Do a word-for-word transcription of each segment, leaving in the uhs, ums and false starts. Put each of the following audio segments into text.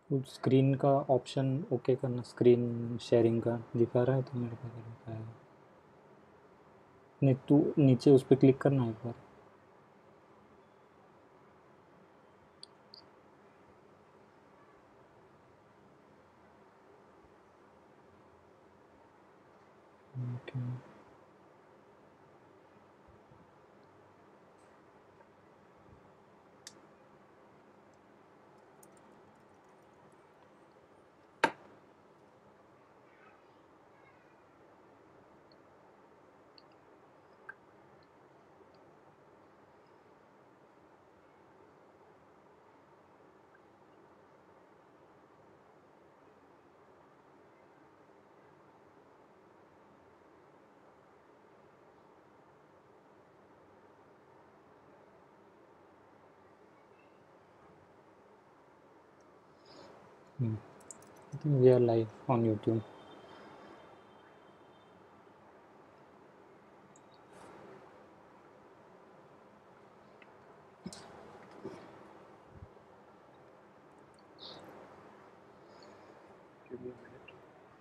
उस स्क्रीन का option okay करना, स्क्रीन शेयरिंग का दिखा रहा है तो मेरे पास दिखा है नहीं, तू नीचे उस पर क्लिक करना एक बार। Okay I think we are live on YouTube. Give me a minute.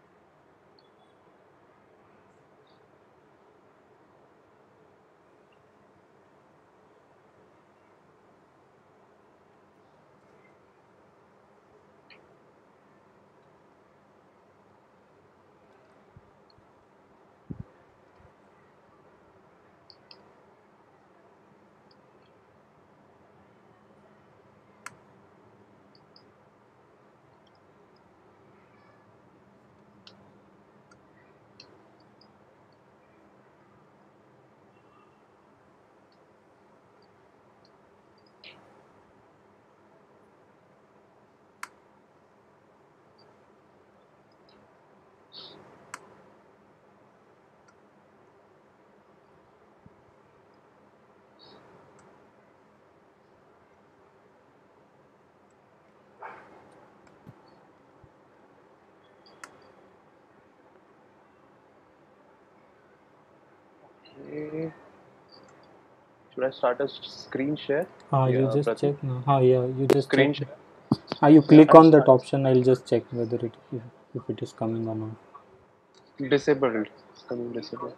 Okay. Should I start a screen share? हाँ, you Yeah, just Pratik. check now. हाँ, yeah, you just check. Screen share. हाँ, you Yeah, click I'll on that start. option. I'll just check whether it if, if it is coming or not. Disabled. It's coming disabled.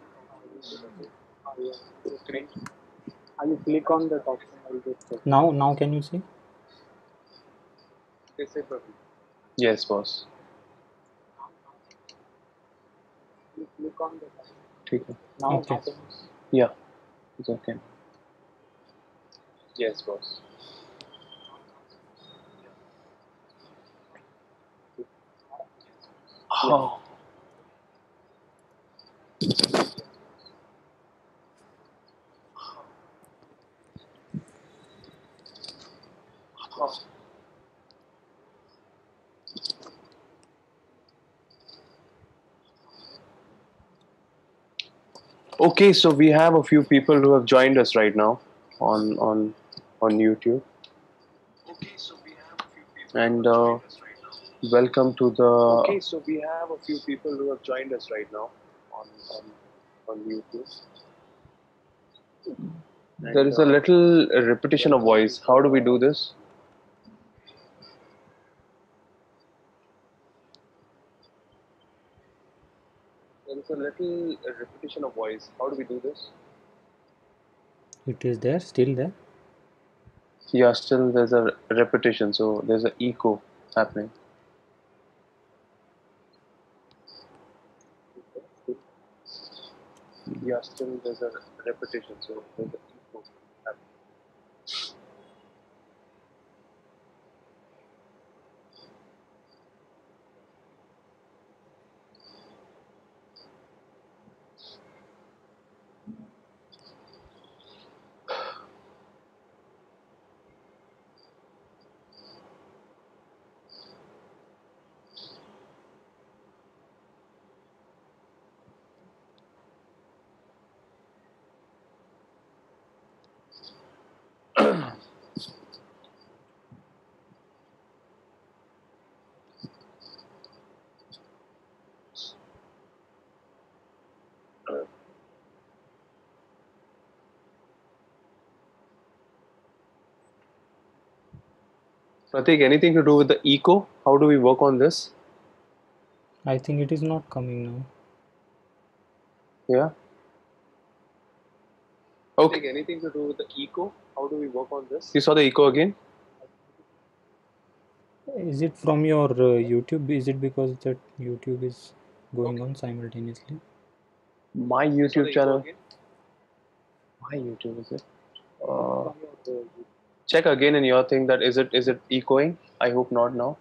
Screen. हाँ, you click on that option. I'll just check. Now, now can you see? Disabled. Yes, boss. You click on that option. ठीक है. Now, Okay. now can you see? Yeah, it's okay. Yes, boss. Oh. Okay, so we have a few people who have joined us right now on on on YouTube. Okay, so we have a few people and uh, welcome to the. Okay, so we have a few people who have joined us right now on on on YouTube. There is a little repetition of voice. How do we do this? There is a little repetition of voice. How do we do this? It is there, still there. Yeah, still there's a repetition, so there's an echo happening. Yeah, still there's a repetition, so there's an echo happening. Pratik, anything to do with the echo? How do we work on this? I think it is not coming now. Yeah. Okay. Anything to do with the echo? How do we work on this? You saw the echo again? Is it from your uh, YouTube? Is it because that YouTube is going on simultaneously? My YouTube channel. My YouTube is it? Uh, check again in your thing that is it is it echoing? I hope not now.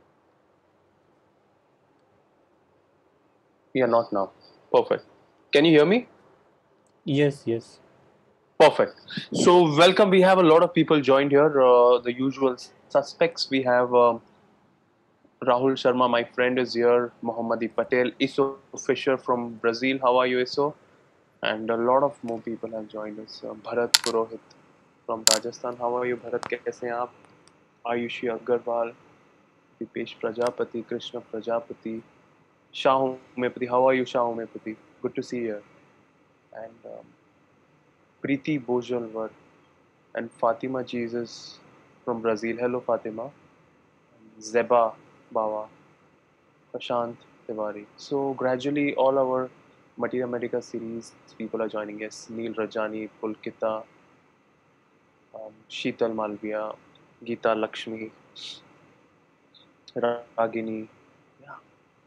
Yeah, not now. Perfect. Can you hear me? Yes, yes. Perfect. So welcome. We have a lot of people joined here. Uh, the usual suspects. We have um, Rahul Sharma, my friend, is here. Mohammadi Patel, Iso Fisher from Brazil. How are you, Iso? And a lot of more people have joined us. Uh, Bharat Purohit from Rajasthan. How are you, Bharat? कैसे हैं आप? Ayushi Agarwal, Dipesh Prajapati, Krishna Prajapati, Shah Homepati. How are you, Shah Homepati? Good to see you. And um, Preeti Bojalwar and Fatima Jesus from Brazil. Hello, Fatima. Zeba Bawa, Prashant Tiwari. So gradually, all our Materia Medica series people are joining us. Neil Rajani, Pulkita, um, Sheetal Malviya, Geeta Lakshmi, Ragini. Yeah.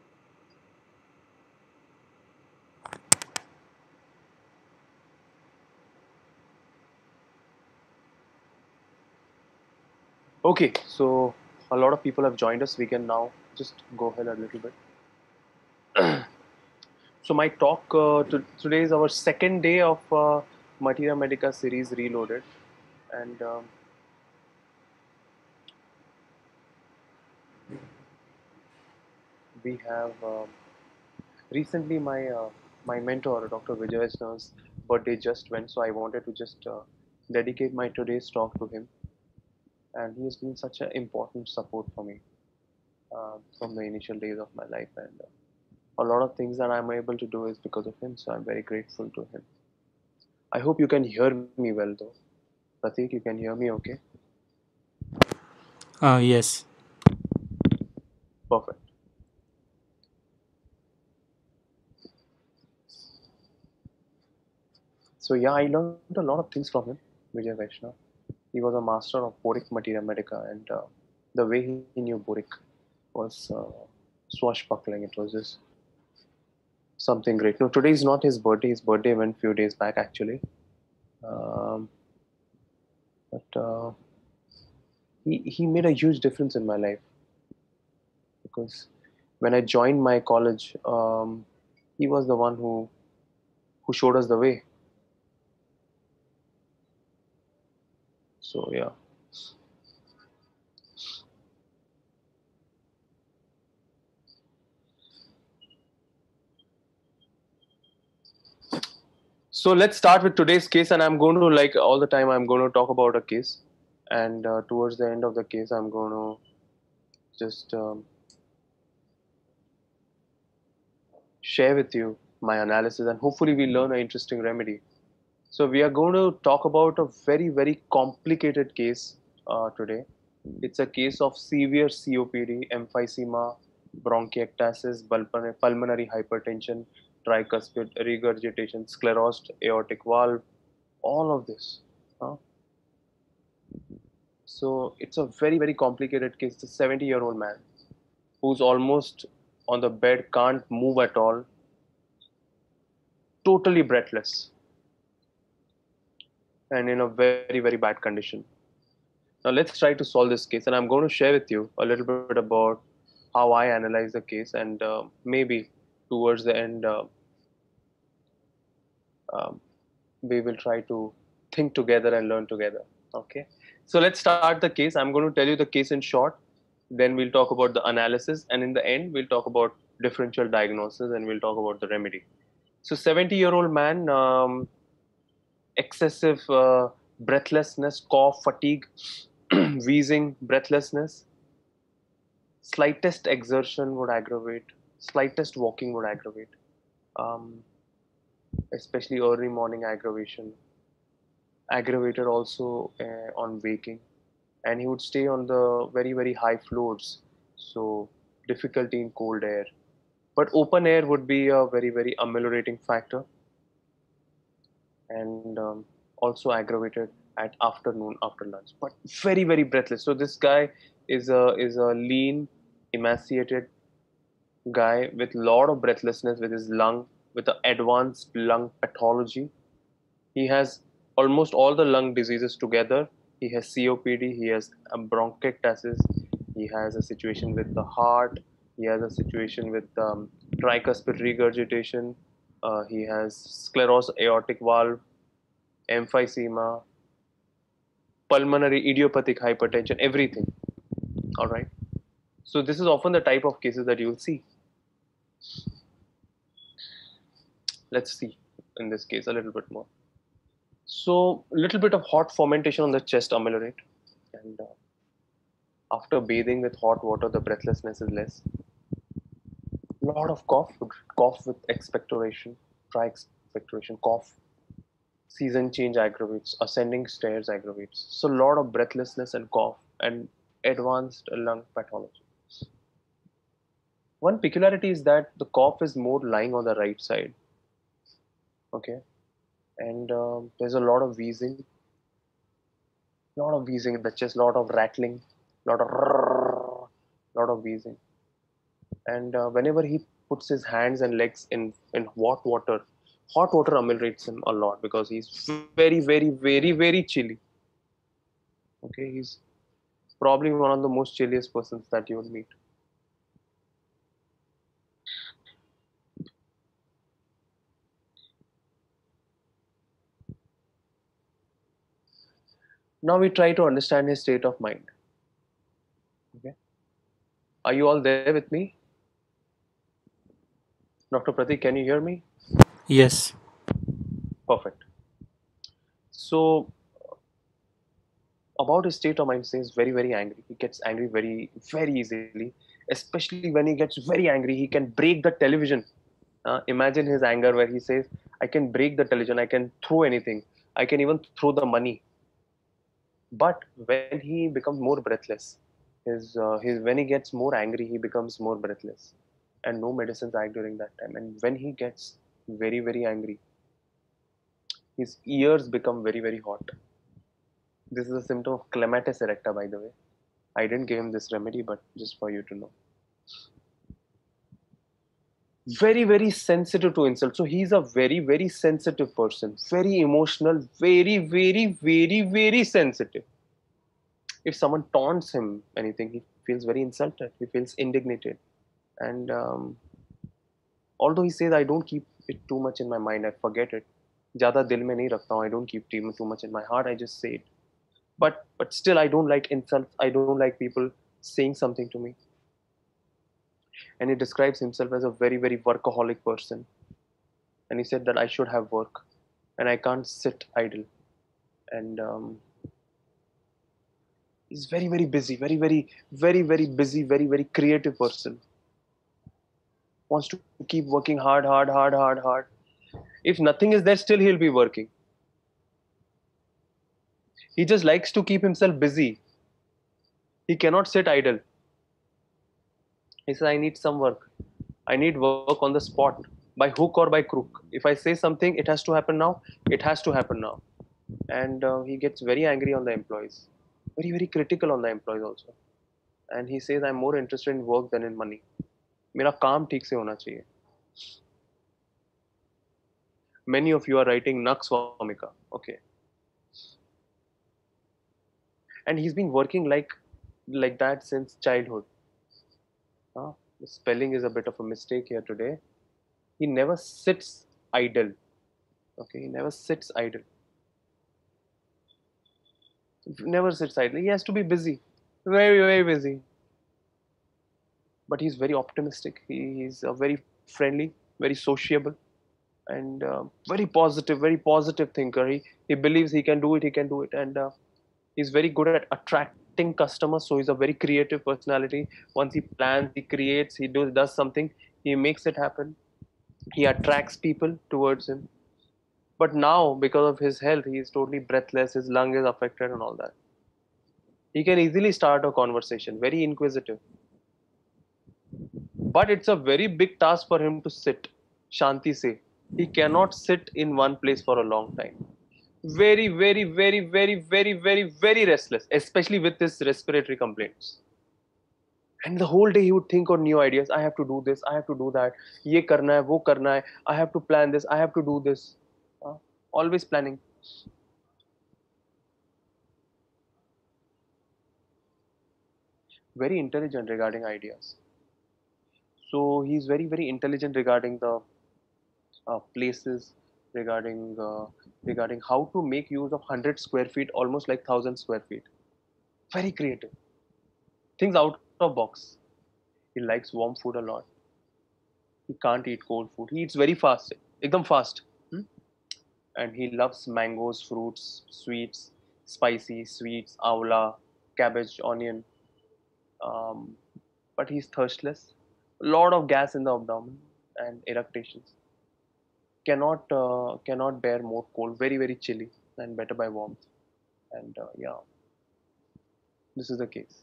Okay, so a lot of people have joined us. We can now just go ahead a little bit. So my talk uh, to, today is our second day of uh, Materia Medica series Reloaded, and um, we have um, recently my uh, my mentor Doctor Vijay Vaishna's birthday just went, so I wanted to just uh, dedicate my today's talk to him, and he has been such an important support for me uh, from the initial days of my life, and uh, a lot of things that I'm able to do is because of him. So I'm very grateful to him. I hope you can hear me well though. Pratik, you can hear me okay? Uh, yes. Perfect. So yeah, I learned a lot of things from him, Vijay Vaishnav. He was a master of Boric Materia Medica, and uh, the way he knew Boric was uh, swashbuckling. It was just something great. No, today is not his birthday. His birthday went a few days back actually. Um, but uh, he he made a huge difference in my life because when I joined my college, um, he was the one who who showed us the way. So yeah. So let's start with today's case, and I'm going to like all the time. I'm going to talk about a case, and uh, towards the end of the case, I'm going to just um, share with you my analysis, and hopefully we learn an interesting remedy. So we are going to talk about a very very complicated case uh, today. It's a case of severe C O P D, emphysema, bronchiectasis, pulmonary hypertension, tricuspid regurgitation, sclerosed aortic valve, all of this. Huh? So it's a very, very complicated case. It's a seventy year old man who's almost on the bed, can't move at all, totally breathless, and in a very, very bad condition. Now, let's try to solve this case, and I'm going to share with you a little bit about how I analyze the case, and uh, maybe towards the end, uh, um, we will try to think together and learn together. Okay, so let's start the case. I'm going to tell you the case in short, then we'll talk about the analysis, and in the end, we'll talk about differential diagnosis and we'll talk about the remedy. So, seventy year old man, um, excessive uh, breathlessness, cough, fatigue, wheezing, breathlessness, slightest exertion would aggravate, slightest walking would aggravate, um, especially early morning aggravation, aggravated also uh, on waking. and he would stay on the very very high floors, so difficulty in cold air. But open air would be a very very ameliorating factor, and um, also aggravated at afternoon after lunch. But very very breathless. So this guy is a is a lean, emaciated guy with lot of breathlessness with his lung, with an advanced lung pathology. He has almost all the lung diseases together. He has C O P D, he has a bronchiectasis, he has a situation with the heart, he has a situation with um, tricuspid regurgitation, uh, he has sclerosed aortic valve, emphysema, pulmonary idiopathic hypertension, everything. All right. So this is often the type of cases that you'll see. Let's see in this case a little bit more. So little bit of hot fermentation on the chest ameliorate, and uh, after bathing with hot water, the breathlessness is less. Lot of cough, cough with expectoration, dry expectoration, cough. Season change aggravates, ascending stairs aggravates. So lot of breathlessness and cough and advanced lung pathology. One peculiarity is that the cough is more lying on the right side. Okay, and um, there's a lot of wheezing, lot of wheezing in the chest, lot of rattling, lot of lot of wheezing. And uh, whenever he puts his hands and legs in in hot water, hot water ameliorates him a lot because he's very very very very chilly. Okay, he's probably one of the most chilliest persons that you will meet. Now we try to understand his state of mind. Okay, are you all there with me? Doctor Pratik, can you hear me? Yes. Perfect. So about his state of mind, says very very angry. He gets angry very very easily, especially when he gets very angry. He can break the television. Uh, imagine his anger where he says, I can break the television, I can throw anything, I can even throw the money. But when he becomes more breathless, his, uh, his when he gets more angry, he becomes more breathless, and no medicines act during that time. And when he gets very very angry, his ears become very very hot. This is a symptom of clematis erecta, by the way. I didn't give him this remedy, but just for you to know. Very very sensitive to insult, so he's a very very sensitive person, very emotional, very very very very sensitive. If someone taunts him anything, he feels very insulted, he feels indignated. And um, although he says, I don't keep it too much in my mind, I forget it, ज़्यादा दिल में नहीं रखता हूँ, I don't keep too much in my heart, I just say it. But but still, I don't like insults, I don't like people saying something to me. And he describes himself as a very very workaholic person, and he said that I should have work and I can't sit idle. And um, he's very very busy, very very very very busy, very very creative person, wants to keep working hard hard hard hard hard. If nothing is there, still he'll be working. He just likes to keep himself busy, he cannot sit idle. He says, I need some work, I need work on the spot, by hook or by crook. If I say something, it has to happen now, it has to happen now. And uh, he gets very angry on the employees, very very critical on the employees also. And he says, I'm more interested in work than in money. मेरा काम ठीक से होना चाहिए. Many of you are writing Nux Vomika. Okay. And he's been working like like that since childhood. Huh? The spelling is a bit of a mistake here today. He never sits idle. Okay, he never sits idle. Never sits idle. He has to be busy. Very, very busy. But he's very optimistic. He, he's a very friendly, very sociable, and uh, very positive, very positive thinker. He, he believes he can do it, he can do it. And uh, he's very good at attracting customers. So he's a very creative personality. Once he plans, he creates, he do, does something, he makes it happen. He attracts people towards him. But now, because of his health, he is totally breathless, his lung is affected and all that. He can easily start a conversation, very inquisitive. But it's a very big task for him to sit. Shanti se. He cannot sit in one place for a long time. Very, very, very, very, very, very, very restless, especially with his respiratory complaints. And the whole day he would think on new ideas. I have to do this. I have to do that. Ye karna hai, wo karna hai. I have to plan this. I have to do this. Uh, always planning. Very intelligent regarding ideas. So he's very, very intelligent regarding the uh, places, regarding uh, regarding how to make use of one hundred square feet, almost like one thousand square feet. Very creative. Things out of box. He likes warm food a lot. He can't eat cold food. He eats very fast. Ekdam fast. Hmm? And he loves mangoes, fruits, sweets, spicy, sweets, avla, cabbage, onion. Um, but he's thirstless. A lot of gas in the abdomen and eructations. Cannot uh, cannot bear more cold. Very very chilly and better by warmth. And uh, yeah, this is the case.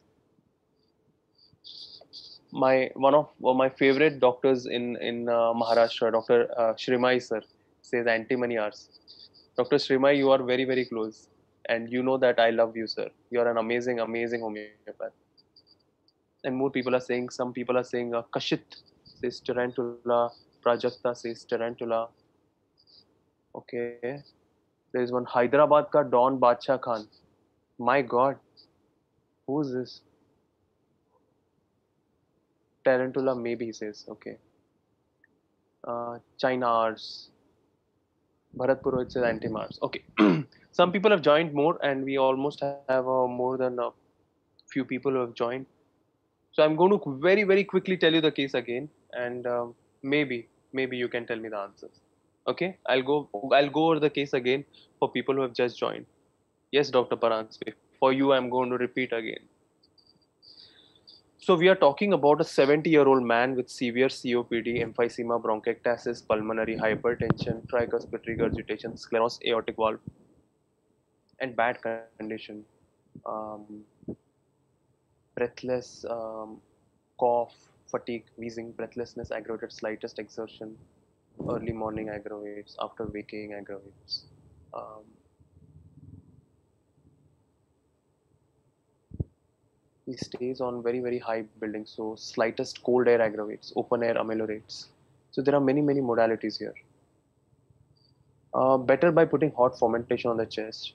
My one of uh, my favorite doctors in in uh, Maharashtra, Doctor Uh, Shrimai sir, says antimony hours. Doctor Shrimai, you are very very close, and you know that I love you, sir. You are an amazing amazing homeopath. And more people are saying. Some people are saying uh, Kashit says tarantula. Prajakta says tarantula. Okay. There is one Hyderabad ka Don Badshah Khan. My God, who is this? Tarantula, maybe he says. Okay. Uh, China Ars. Bharat Purohit says anti-Mars. Okay. Some people have joined more, and we almost have uh, more than a few people who have joined. So I'm going to very, very quickly tell you the case again, and um, maybe, maybe you can tell me the answers. Okay. I'll go. I'll go over the case again for people who have just joined. Yes, Doctor Paransky. For you, I'm going to repeat again. So we are talking about a seventy-year-old man with severe C O P D, emphysema, bronchiectasis, pulmonary hypertension, tricuspid regurgitation, sclerosed aortic valve, and bad condition. Um, breathless, um, cough, fatigue, wheezing, breathlessness aggravated slightest exertion, early morning aggravates, after waking aggravates. Um, he stays on very very high buildings, so slightest cold air aggravates, open air ameliorates. So there are many many modalities here. Uh, better by putting hot fomentation on the chest.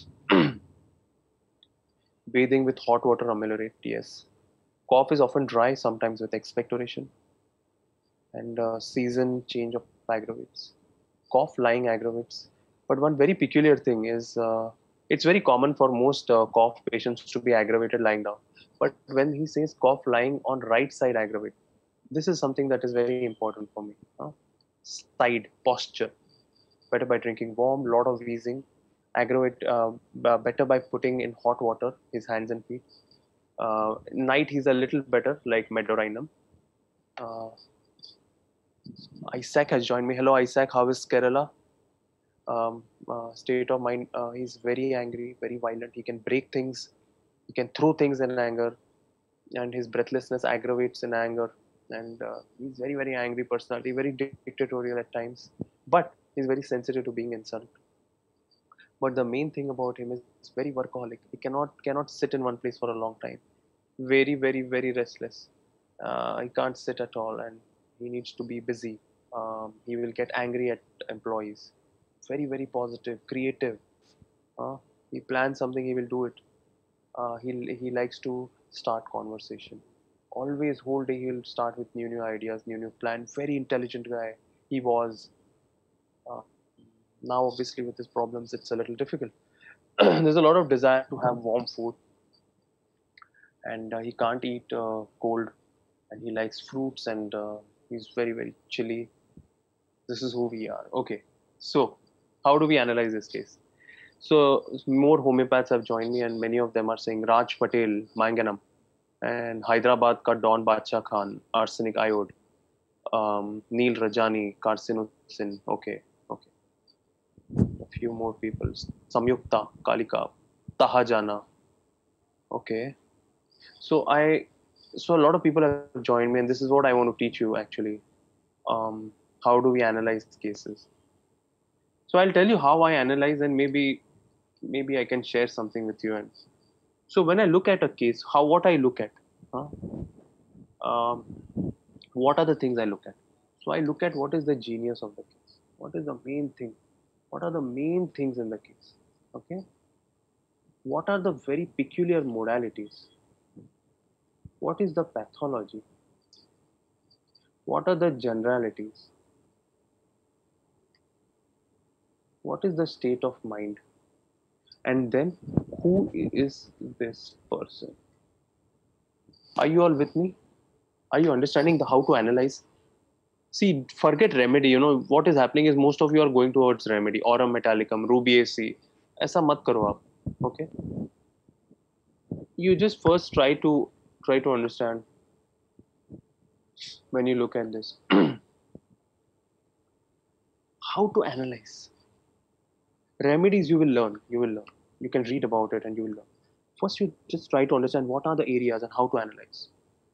Bathing with hot water ameliorate, yes. Cough is often dry, sometimes with expectoration. And uh, season change of aggravates. Cough lying aggravates. But one very peculiar thing is uh, it's very common for most uh, cough patients to be aggravated lying down. But when he says cough lying on right side aggravate, this is something that is very important for me. Huh? Side posture. Better by drinking warm, lot of wheezing. Aggravate uh, better by putting in hot water his hands and feet. Uh, night he's a little better, like Medorinum. Uh, Isaac has joined me. Hello, Isaac. How is Kerala? Um, uh, state of mind. Uh, he's very angry, very violent. He can break things. He can throw things in anger, and his breathlessness aggravates in anger. And uh, he's very, very angry personality, very dictatorial at times. But he's very sensitive to being insulted. But the main thing about him is very workaholic. He cannot cannot sit in one place for a long time. Very, very, very restless. Uh, he can't sit at all, and he needs to be busy. Um, he will get angry at employees. Very, very positive, creative. Uh, he plans something, he will do it. Uh, he he likes to start conversation. Always whole day he'll start with new new ideas, new new plan. Very intelligent guy. He was. Uh, Now obviously with his problems, it's a little difficult. There's a lot of desire to have warm food, and uh, he can't eat uh, cold, and he likes fruits, and uh, he's very very chilly. This is who we are. Okay, so how do we analyze this case? So more homeopaths have joined me, and many of them are saying Raj Patel, Manganum, and Hyderabad ka Don Badshah Khan, arsenic iode, um, Neil Rajani, carcinosin. Okay, okay. A few more people. Samyukta, Kalika, Tahajana, Okay. So I, so a lot of people have joined me, and this is what I want to teach you actually. Um, how do we analyze cases? So I'll tell you how I analyze, and maybe maybe I can share something with you. And so when I look at a case, how what I look at, huh? um, what are the things I look at? So I look at what is the genius of the case. What is the main thing? What are the main things in the case? Okay. What are the very peculiar modalities? What is the pathology? What are the generalities? What is the state of mind? And then who is this person? Are you all with me? Are you understanding the how to analyze? See, forget remedy. You know what is happening is most of you are going towards remedy, aurum metallicum, rubiaceae. ऐसा मत करो आप. Okay. You just first try to try to understand when you look at this how to analyze. Remedies you will learn. You will learn. You can read about it and you will learn. First, you just try to understand what are the areas and how to analyze.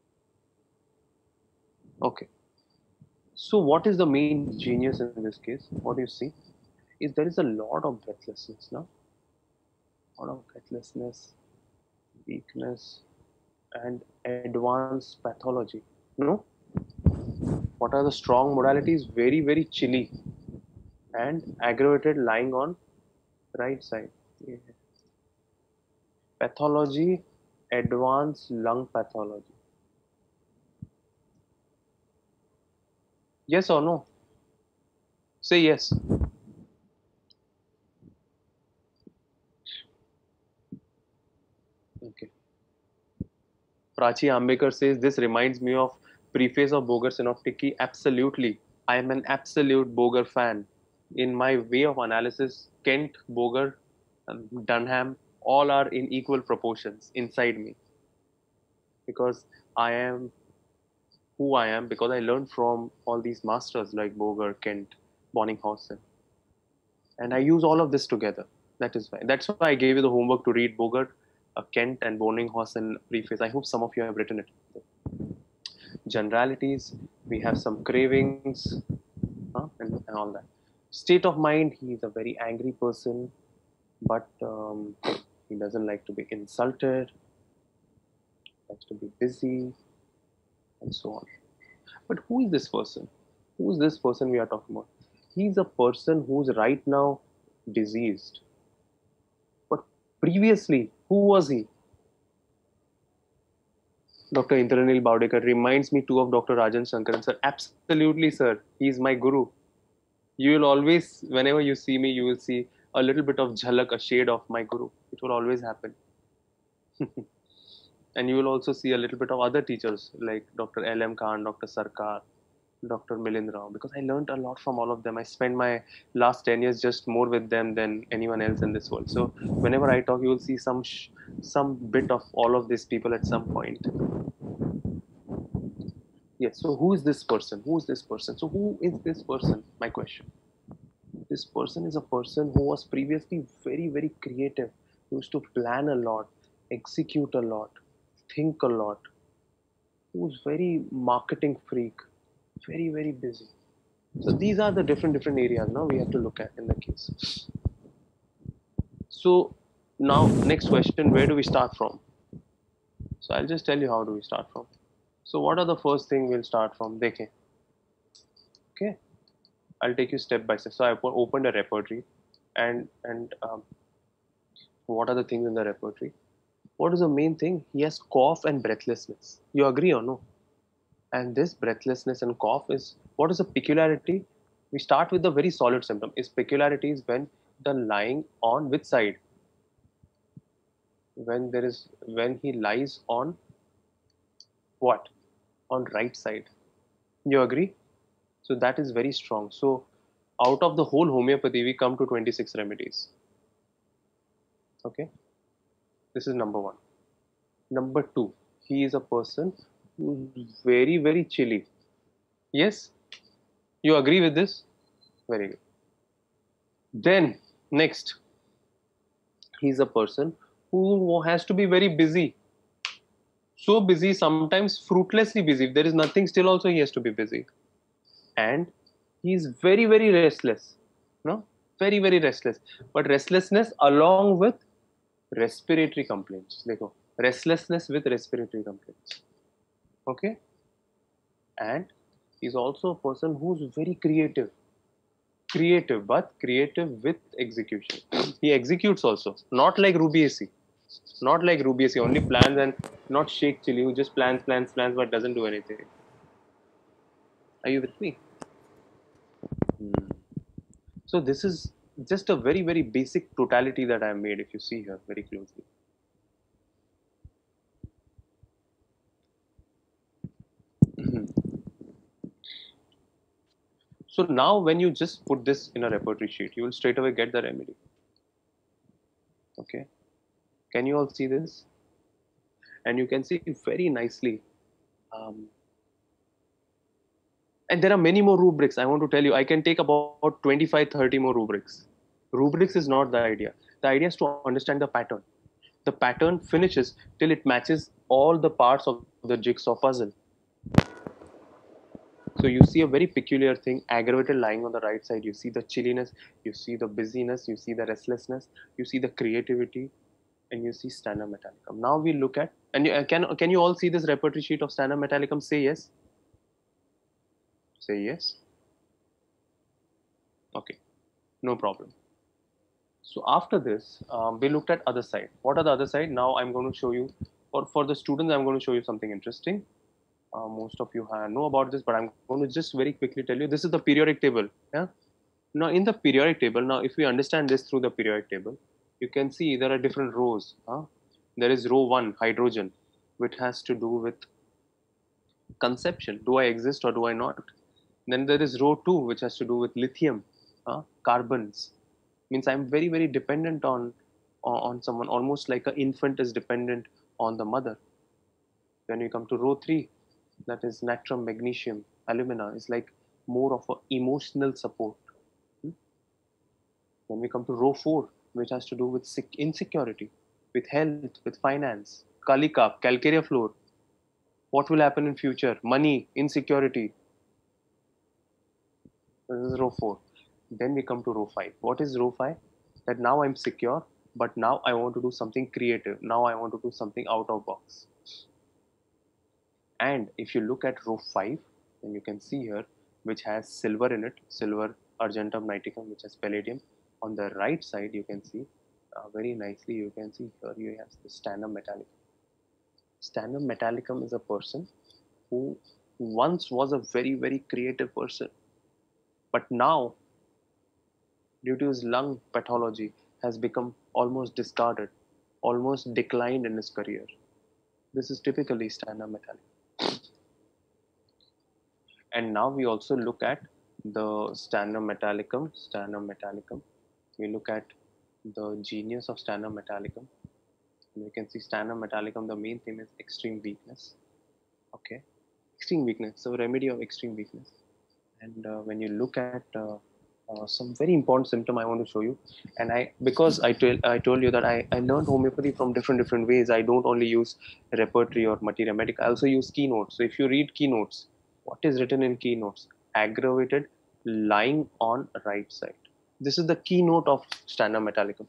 Okay. So, what is the main genius in this case? What you see is there is a lot of breathlessness now, a lot of breathlessness, weakness, and advanced pathology. No? What are the strong modalities? Very, very chilly and aggravated lying on right side. Yeah. Pathology, advanced lung pathology. Yes or no? Say yes. Okay. Prachi Ambekar says this reminds me of preface of Boger Synoptically. Absolutely. I am an absolute Boger fan. In my way of analysis, Kent, Boger, and Dunham all are in equal proportions inside me because I am who I am because I learned from all these masters like Boger, Kent, Bonninghausen. And I use all of this together. That is why. That's why I gave you the homework to read Bogart, uh, Kent, and Bonninghausen preface. I hope some of you have written it. Generalities, we have some cravings, huh, and, and all that. State of mind, he is a very angry person, but um, he doesn't like to be insulted, likes to be busy, and so on. But who is this person? Who is this person we are talking about? He's a person who's right now diseased. But previously, who was he? Doctor Indranil Bawdekar reminds me too of Doctor Rajan Shankaran, sir. Absolutely, sir. He is my guru. You will always, whenever you see me, you will see a little bit of jhalak, a shade of my guru. It will always happen. And you will also see a little bit of other teachers like Doctor L M Khan, Doctor Sarkar, Doctor Milind Rao, because I learned a lot from all of them. I spent my last ten years just more with them than anyone else in this world. So whenever I talk, you will see some sh- some bit of all of these people at some point. Yes. So who is this person? Who is this person? So who is this person? My question. This person is a person who was previously very, very creative. He used to plan a lot, execute a lot, think a lot. He was very marketing freak, very, very busy. So these are the different different areas now we have to look at in the case. So now next question, where do we start from? So I'll just tell you how do we start from. So what are the first thing we'll start from? Dekhe. Okay. I'll take you step by step. So I opened a repertory, and and um, what are the things in the repertory? What is the main thing? He has cough and breathlessness. You agree or no? And this breathlessness and cough is what is the peculiarity? We start with the very solid symptom. Is peculiarity is when the lying on which side? When there is when he lies on what? On right side. You agree? So that is very strong. So out of the whole homeopathy, we come to twenty-six remedies. Okay. This is number one. Number two, he is a person who's very, very chilly. Yes? You agree with this? Very good. Then, next, he's a person who has to be very busy. So busy, sometimes fruitlessly busy. If there is nothing, still also he has to be busy. And he is very, very restless. No? Very, very restless. But restlessness along with respiratory complaints. Dekho. Restlessness with respiratory complaints. Okay? And he's also a person who's very creative. Creative, but creative with execution. He executes also. Not like Rubiacy. Not like Rubiacy, only plans and not Sheikh Chili, who just plans, plans, plans, but doesn't do anything. Are you with me? Hmm. So this is just a very, very basic totality that I have made, if you see here very closely. So now when you just put this in a repertory sheet, you will straight away get the remedy. Okay. Can you all see this? And you can see very nicely. Um, and there are many more rubrics. I want to tell you, I can take about twenty-five, thirty more rubrics. Rubrics is not the idea. The idea is to understand the pattern. The pattern finishes till it matches all the parts of the jigsaw puzzle. So you see a very peculiar thing, aggravated lying on the right side. You see the chilliness, you see the busyness, you see the restlessness, you see the creativity, and you see Stannum Metallicum. Now we look at, and you, uh, can can you all see this repertory sheet of Stannum Metallicum? Say yes. Say yes. Okay, no problem. So after this, um, we looked at other side. What are the other side? Now I'm going to show you, or for the students, I'm going to show you something interesting. Uh, most of you know about this, but I'm going to just very quickly tell you. This is the periodic table. Yeah. Now in the periodic table, now if we understand this through the periodic table, you can see there are different rows. Huh? There is row one, hydrogen, which has to do with conception. Do I exist or do I not? Then there is row two, which has to do with lithium, huh? Carbons. Means I'm very, very dependent on on someone, almost like an infant is dependent on the mother. When we come to row three, that is natrium, magnesium, alumina, is like more of an emotional support. Hmm? When we come to row four, which has to do with insecurity, with health, with finance, Kali Carp, calcarea floor. What will happen in future? Money, insecurity. This is row four. Then we come to row five. What is row five? That now I'm secure, but now I want to do something creative. Now I want to do something out of box. And if you look at row five, then you can see here, which has silver in it, silver, argentum, niticum, which has palladium. On the right side, you can see uh, very nicely, you can see here you have the Stannum Metallicum. Stannum Metallicum is a person who once was a very, very creative person, but now, due to his lung pathology, has become almost discarded, almost declined in his career. This is typically Stannum Metallicum. And now we also look at the Stannum Metallicum, Stannum Metallicum. We look at the genius of Stannum Metallicum. You can see Stannum Metallicum, the main theme is extreme weakness. Okay, extreme weakness, so remedy of extreme weakness. And uh, when you look at uh, uh, some very important symptom I want to show you, and I, because I, I told you that I, I learned homeopathy from different different ways. I don't only use repertory or materia medica, I also use keynotes. So if you read keynotes, what is written in keynotes? Aggravated lying on right side. This is the keynote of Stannum Metallicum.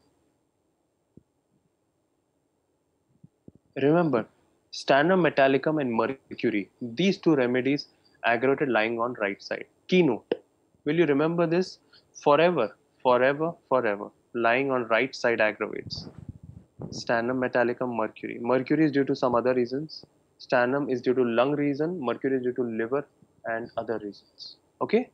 Remember, Stannum Metallicum and mercury, these two remedies aggravated lying on right side. Keynote. Will you remember this? Forever, forever, forever. Lying on right side aggravates. Stannum Metallicum, mercury. Mercury is due to some other reasons. Stannum is due to lung reason. Mercury is due to liver and other reasons. Okay?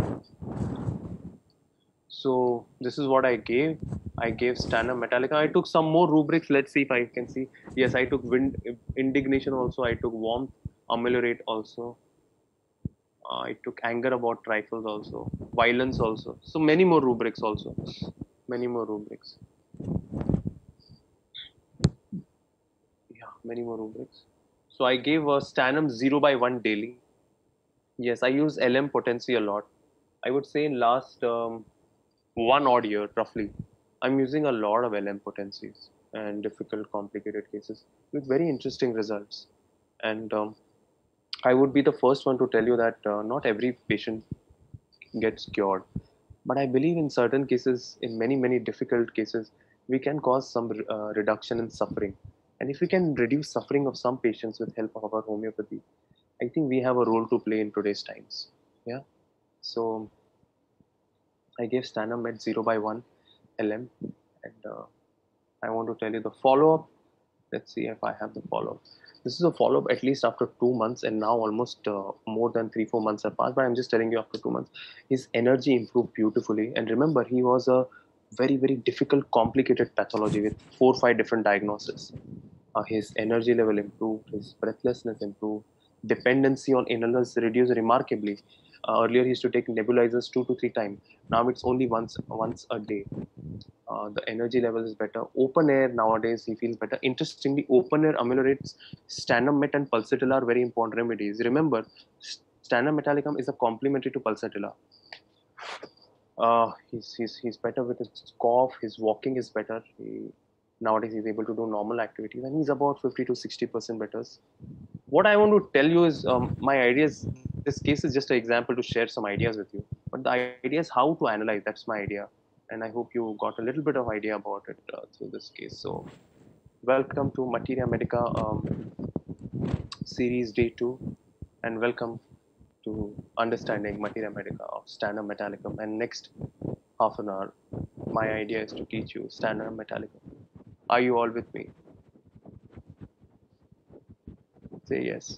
So this is what I gave. I gave Stannum Metallica. I took some more rubrics. Let's see if I can see. Yes, I took wind, indignation also. I took warmth, ameliorate also. Uh, I took anger about trifles also. Violence also. So many more rubrics also. Many more rubrics. Yeah, many more rubrics. So I gave a Stannum zero by one daily. Yes, I use L M potency a lot. I would say in last um, one odd year roughly, I'm using a lot of L M potencies. and difficult, complicated cases with very interesting results. And um, I would be the first one to tell you that uh, not every patient gets cured, but I believe in certain cases, in many, many difficult cases, we can cause some uh, reduction in suffering. And if we can reduce suffering of some patients with help of our homeopathy, I think we have a role to play in today's times. Yeah. So I gave Stanham at zero by one L M, and uh, I want to tell you the follow up. Let's see if I have the follow up. This is a follow up at least after two months, and now almost uh, more than three, four months have passed. But I'm just telling you, after two months, his energy improved beautifully. And remember, he was a very, very difficult, complicated pathology with four, five different diagnoses. Uh, his energy level improved, his breathlessness improved, dependency on inhalers reduced remarkably. Uh, earlier, he used to take nebulizers two to three times. Now it's only once once a day. Uh, the energy level is better. Open air nowadays he feels better. Interestingly, open air ameliorates stannum met and pulsatilla are very important remedies. Remember, stannum metallicum is a complementary to pulsatilla. Uh, he's, he's he's better with his cough. His walking is better. He, nowadays he's able to do normal activities, and he's about fifty to sixty percent better. What I want to tell you is um, my ideas. This case is just an example to share some ideas with you. But the idea is how to analyze. That's my idea, and I hope you got a little bit of idea about it uh, through this case. So, welcome to Materia Medica um, series day two, and welcome to understanding Materia Medica of Stannum Metallicum. And next half an hour, my idea is to teach you Stannum Metallicum. Are you all with me? Say yes.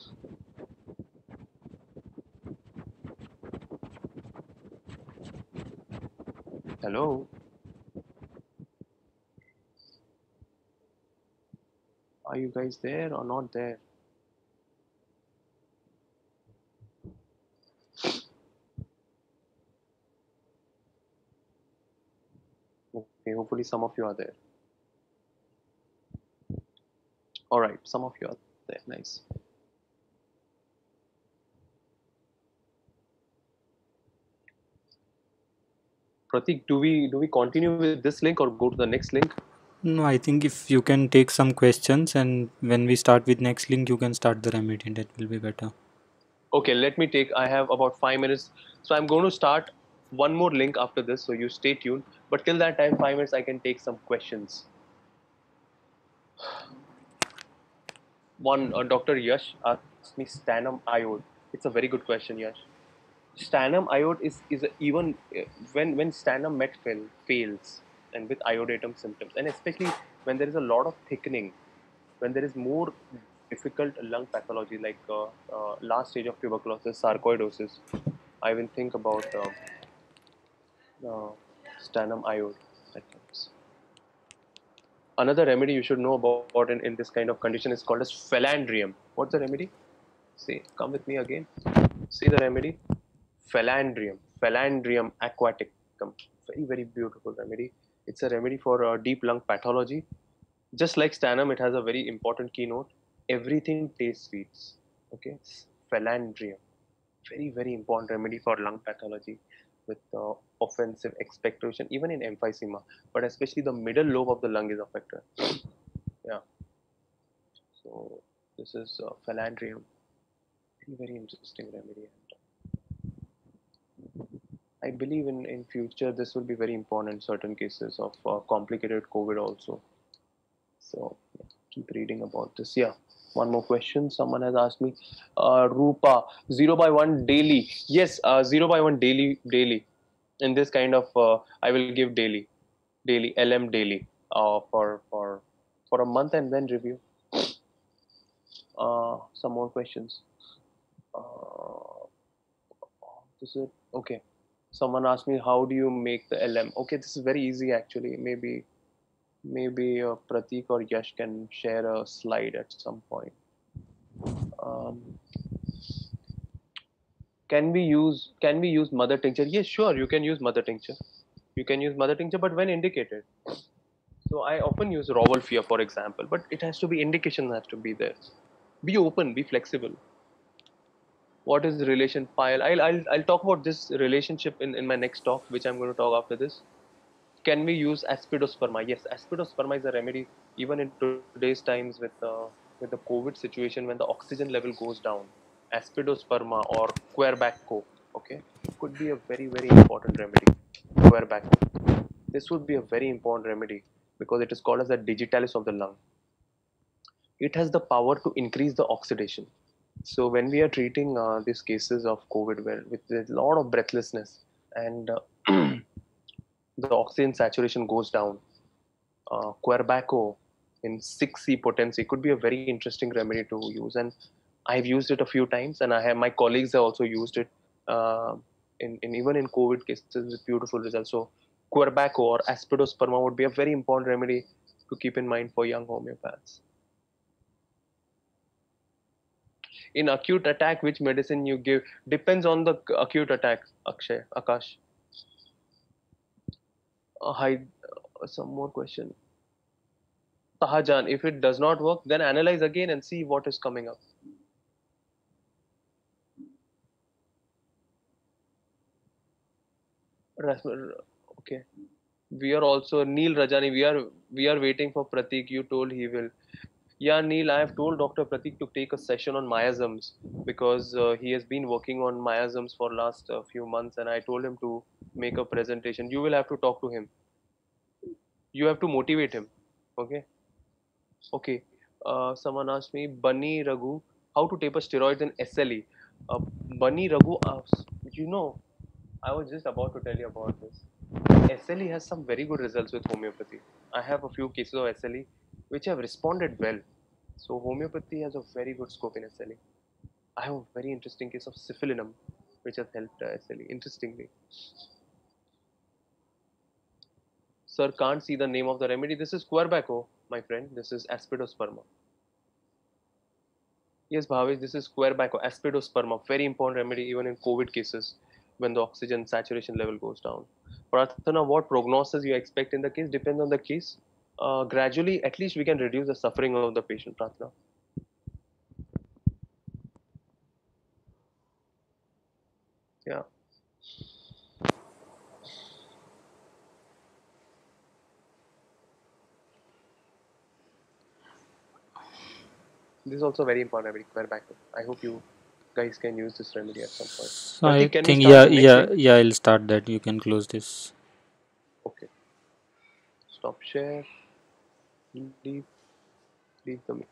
Hello. Are you guys there or not there? Okay, hopefully some of you are there. All right, some of you are there. Nice. Pratik, do we do we continue with this link or go to the next link? No, I think if you can take some questions and when we start with next link, you can start the remedy. That will be better. Okay, let me take. I have about five minutes, so I'm going to start one more link after this. So you stay tuned. But till that time, five minutes, I can take some questions. One, uh, Doctor Yash asked me stannum iode. It's a very good question, Yash. Stannum iode is is a, even uh, when when stannum met fail, fails and with iodatum symptoms, and especially when there is a lot of thickening, when there is more difficult lung pathology like uh, uh, last stage of tuberculosis, sarcoidosis, I will think about uh, uh, stannum iode at times. Another remedy you should know about in, in this kind of condition is called as phalandrium. What's the remedy? Say, come with me again. See the remedy? Phalandrium. Phalandrium aquaticum. Very, very beautiful remedy. It's a remedy for uh, deep lung pathology. Just like stannum, it has a very important keynote. Everything tastes sweets. Okay? Phalandrium. Very, very important remedy for lung pathology with uh, offensive expectoration, even in emphysema, but especially the middle lobe of the lung is affected. Yeah. So this is uh, phalandrium. Very, very interesting remedy. I believe in, in future this will be very important in certain cases of uh, complicated COVID also. So yeah, keep reading about this. Yeah. One more question. Someone has asked me, uh, Rupa, zero by one daily. Yes, uh, zero by one daily, daily. In this kind of, uh, I will give daily, daily, L M daily uh, for, for, for a month and then review. Uh, some more questions. Uh, this is, okay. Someone asked me, how do you make the L M? Okay, this is very easy actually. Maybe maybe uh, Pratik or Yash can share a slide at some point. Um, can we use can we use mother tincture? Yes, sure. You can use mother tincture. You can use mother tincture, but when indicated. So I often use Rauwolfia, for example, but it has to be indication has to be there. Be open, be flexible. What is the relation file? I'll, I'll I'll talk about this relationship in, in my next talk, which I'm going to talk after this. can we use aspidosperma? Yes, aspidosperma is a remedy even in today's times with uh, with the COVID situation when the oxygen level goes down. Aspidosperma or querbaco, okay, could be a very very important remedy. Querbaco. This would be a very important remedy because it is called as the digitalis of the lung. It has the power to increase the oxidation. So when we are treating uh, these cases of COVID, where with a lot of breathlessness and uh, the oxygen saturation goes down, uh, Querbaco in six C potency could be a very interesting remedy to use. And I've used it a few times, and I have my colleagues have also used it uh, in, in even in COVID cases with beautiful results. So Querbaco or Aspidosperma would be a very important remedy to keep in mind for young homeopaths. In acute attack, which medicine you give depends on the acute attack. Akshay, Akash. Uh, hide uh, some more question. Tahajan, if it does not work, then analyze again and see what is coming up. Okay. We are also Neil Rajani. We are we are waiting for Pratik. You told he will. Yeah, Neil. I have told Doctor Pratik to take a session on miasms because uh, he has been working on miasms for last uh, few months, and I told him to make a presentation. You will have to talk to him. You have to motivate him. Okay. Okay. Uh, someone asked me, Bunny Raghu, how to taper steroids in S L E. Uh, Bunny Raghu, uh, you know, I was just about to tell you about this. S L E has some very good results with homeopathy. I have a few cases of S L E which have responded well. So homeopathy has a very good scope in S L E. I have a very interesting case of syphilinum which has helped uh, S L E. Interestingly, sir can't see the name of the remedy. This is Querbaco, my friend. This is Aspidosperma. Yes, Bhavesh, this is Querbaco, Aspidosperma. Very important remedy even in COVID cases when the oxygen saturation level goes down. Pratana, what prognosis you expect in the case depends on the case. Uh, gradually, at least we can reduce the suffering of the patient, Pratana. Yeah. This is also very important remedy, Querbaco. I hope you guys can use this remedy at some point. So I Pratik, can we think start yeah, the next yeah, week? yeah. I'll start that. You can close this. Okay. Stop share. Leave, leave the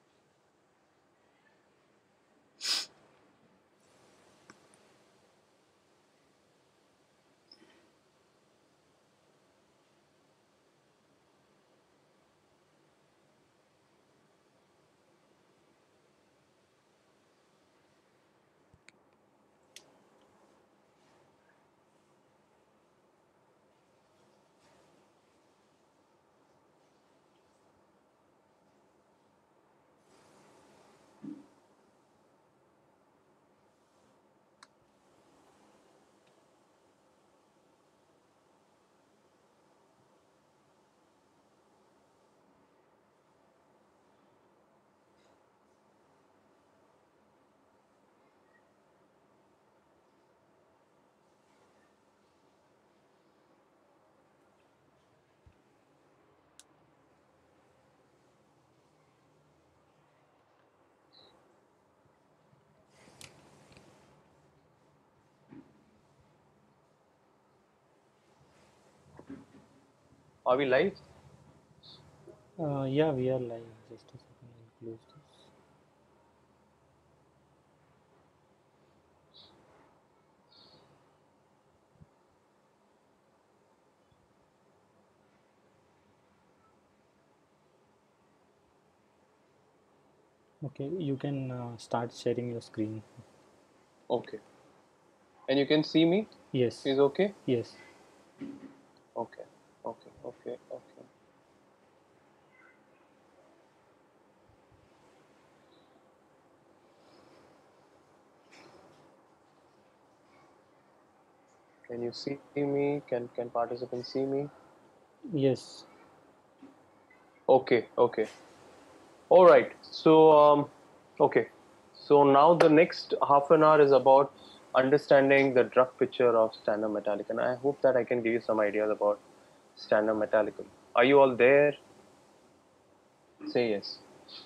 Are we live? Uh, yeah, we are live. Just a second. I'll close this. Okay, you can uh, start sharing your screen. Okay. And you can see me? Yes, Is okay? yes. Okay. Okay. Okay. Okay. Can you see me? Can can participants see me? Yes. Okay, okay. All right. So um okay. So now the next half an hour is about understanding the drug picture of Stannum metallica. And I hope that I can give you some ideas about Stannum Metallicum. Are you all there? Say yes.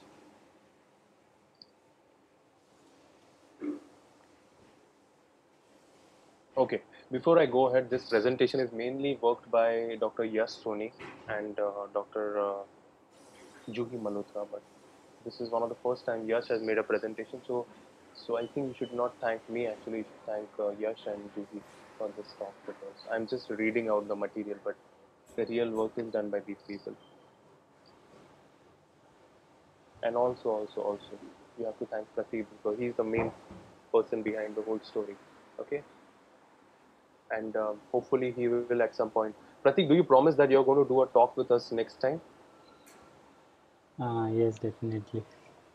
Okay, before I go ahead, this presentation is mainly worked by Doctor Yash Soni and uh, Doctor Uh, Juhi Malhotra, but this is one of the first time Yash has made a presentation. So, so I think you should not thank me. Actually, you should thank uh, Yash and Juhi for this talk because I'm just reading out the material, but the real work is done by these people. And also, also, also, you have to thank Prateek because he's the main person behind the whole story. Okay, and um, hopefully he will at some point. Prateek, do you promise that you're going to do a talk with us next time? Ah, yes, definitely.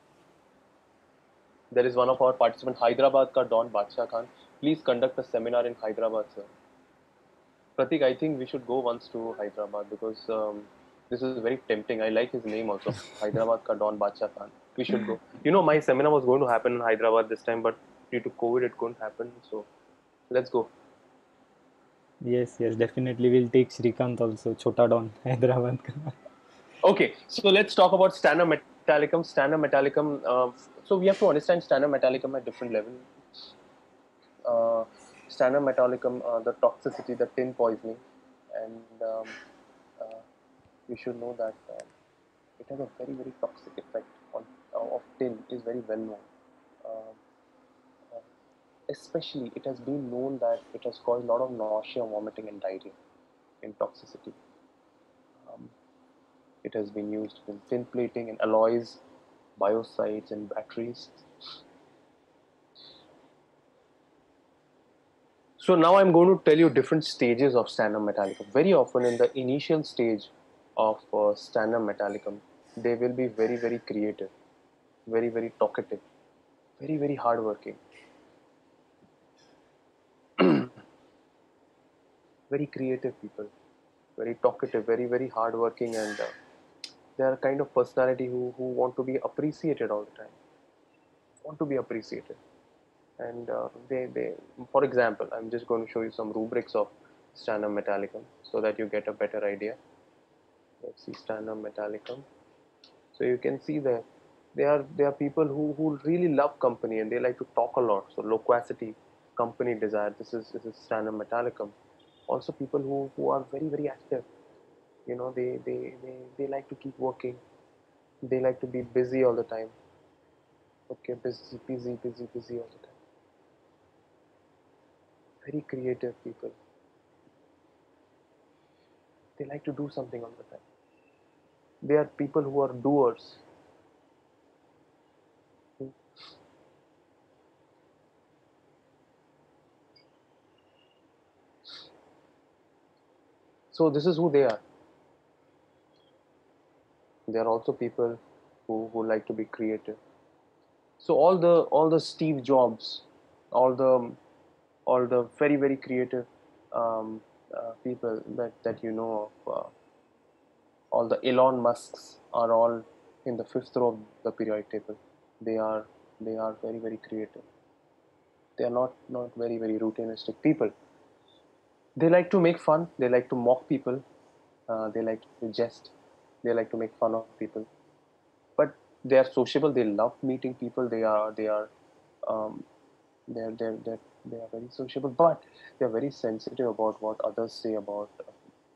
There is one of our participants, Hyderabad ka Don Badshah Khan. Please conduct a seminar in Hyderabad, sir. Pratik, I think we should go once to Hyderabad because um, this is very tempting. I like his name also, Hyderabad ka Don Badshah Khan. We should go. You know, my seminar was going to happen in Hyderabad this time, but due to COVID, it couldn't happen. So let's go. Yes, yes, definitely. We'll take Shrikant also, Chota Don, Hyderabad. Okay, so let's talk about Stannum Metallicum. Stannum Metallicum. Uh, so we have to understand Stannum Metallicum at different levels. Uh, Stannum Metallicum, uh, the toxicity, the tin poisoning, and um, uh, you should know that uh, it has a very very toxic effect on uh, of tin is very well known. Um, uh, Especially, it has been known that it has caused a lot of nausea, vomiting, and diarrhea in toxicity. Um, it has been used in tin plating and alloys, biocides, and batteries. So now I'm going to tell you different stages of Stannum Metallicum. Very often in the initial stage of uh, Stannum Metallicum, they will be very, very creative, very, very talkative, very, very hardworking, very creative people, very talkative, very, very hardworking, and uh, they are a kind of personality who, who want to be appreciated all the time, want to be appreciated. And uh, they, they, for example, I'm just going to show you some rubrics of Stannum Metallicum so that you get a better idea. Let's see Stannum Metallicum. So you can see that they are they are people who, who really love company and they like to talk a lot. So loquacity, company desire. This is this is Stannum Metallicum. Also people who, who are very very active. You know they, they, they, they like to keep working. They like to be busy all the time. Okay, busy, busy, busy, busy all the time. Very creative people. They like to do something all the time. They are people who are doers. So this is who they are. They are also people who, who like to be creative. So all the all the Steve Jobs, all the all the very very creative um, uh, people that that you know of, uh, all the Elon Musks are all in the fifth row of the periodic table. They are they are very very creative. They are not not very very routinistic people. They like to make fun. They like to mock people. Uh, they like to jest. They like to make fun of people. But they are sociable. They love meeting people. They are they are um, they're, they're, they're, they are very sociable, but they're very sensitive about what others say about uh,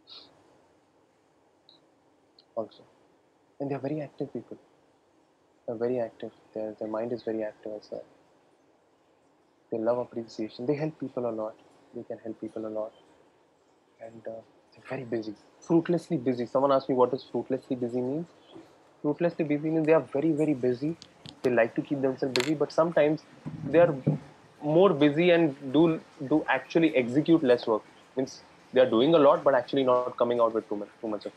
also. And they're very active people. They're very active. Their, their mind is very active as well. They love appreciation. They help people a lot. They can help people a lot. And uh, they're very busy. Fruitlessly busy. Someone asked me what does fruitlessly busy means. Fruitlessly busy means they are very, very busy. They like to keep themselves busy, but sometimes they are more busy and do do actually execute less work. Means they are doing a lot, but actually not coming out with too much too much of.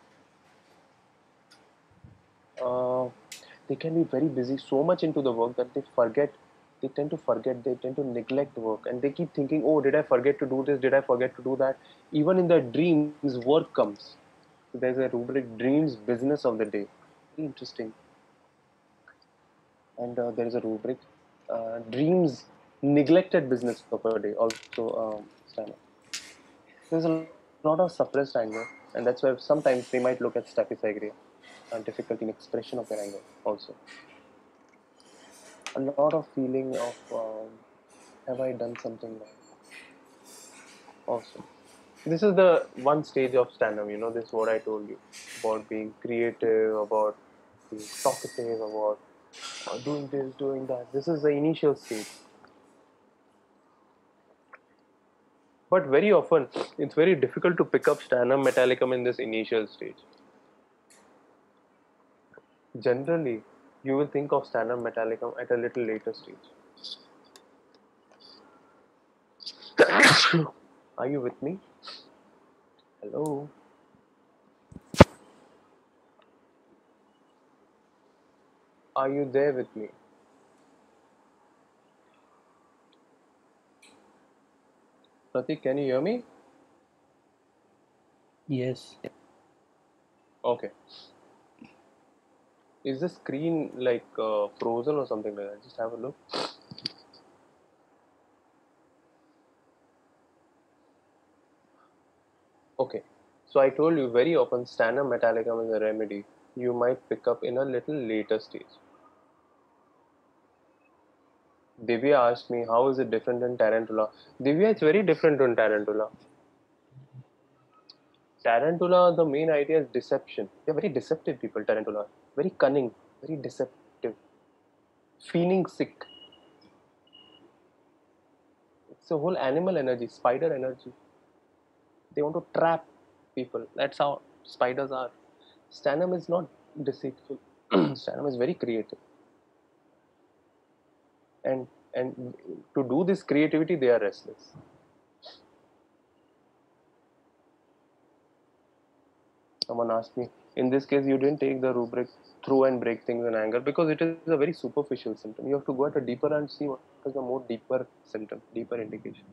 Uh, they can be very busy, so much into the work that they forget. They tend to forget. They tend to neglect work, and they keep thinking, "Oh, did I forget to do this? Did I forget to do that?" Even in their dreams, work comes. So there's a rubric: dreams, business of the day. Very interesting. And uh, there is a rubric uh, dreams neglected business of a day also um, stand up. There's a lot of suppressed anger. And that's why sometimes they might look at Staphysagrea and difficulty in expression of their anger also. A lot of feeling of um, have I done something wrong also. This is the one stage of stand-up, you know, this is what I told you about being creative, about being talkative, about uh, doing this, doing that. This is the initial stage. But very often, it's very difficult to pick up Stannum metallicum in this initial stage. Generally, you will think of Stannum metallicum at a little later stage. Are you with me? Hello? Are you there with me? Pratik, can you hear me? Yes. Okay. Is the screen like uh, frozen or something like that? Just have a look. Okay. So I told you very often Stannum metallicum is a remedy you might pick up in a little later stage. Divya asked me how is it different than Tarantula. Divya, it's very different than Tarantula. Tarantula, the main idea is deception. They're very deceptive people, Tarantula. Very cunning, very deceptive. Feeling sick. It's a whole animal energy, spider energy. They want to trap people. That's how spiders are. Stannum is not deceitful. Stannum is very creative. And and to do this creativity, they are restless. Someone asked me, in this case, you didn't take the rubric through and break things in anger because it is a very superficial symptom. You have to go at a deeper and see what is the more deeper symptom, deeper indication.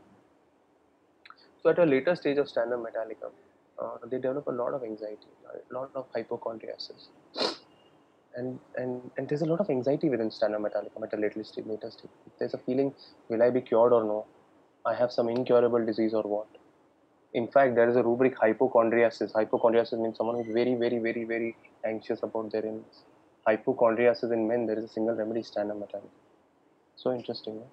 So at a later stage of Stannum metallicum, uh, they develop a lot of anxiety, a lot of hypochondriasis. And, and and there's a lot of anxiety within Stannum metallicum at a later stage, later stage. There's a feeling, will I be cured or no? I have some incurable disease or what? In fact, there is a rubric hypochondriasis. Hypochondriasis means someone who's very, very, very, very anxious about their illness. Hypochondriasis in men, there is a single remedy, Stannum metallicum. So interesting, no?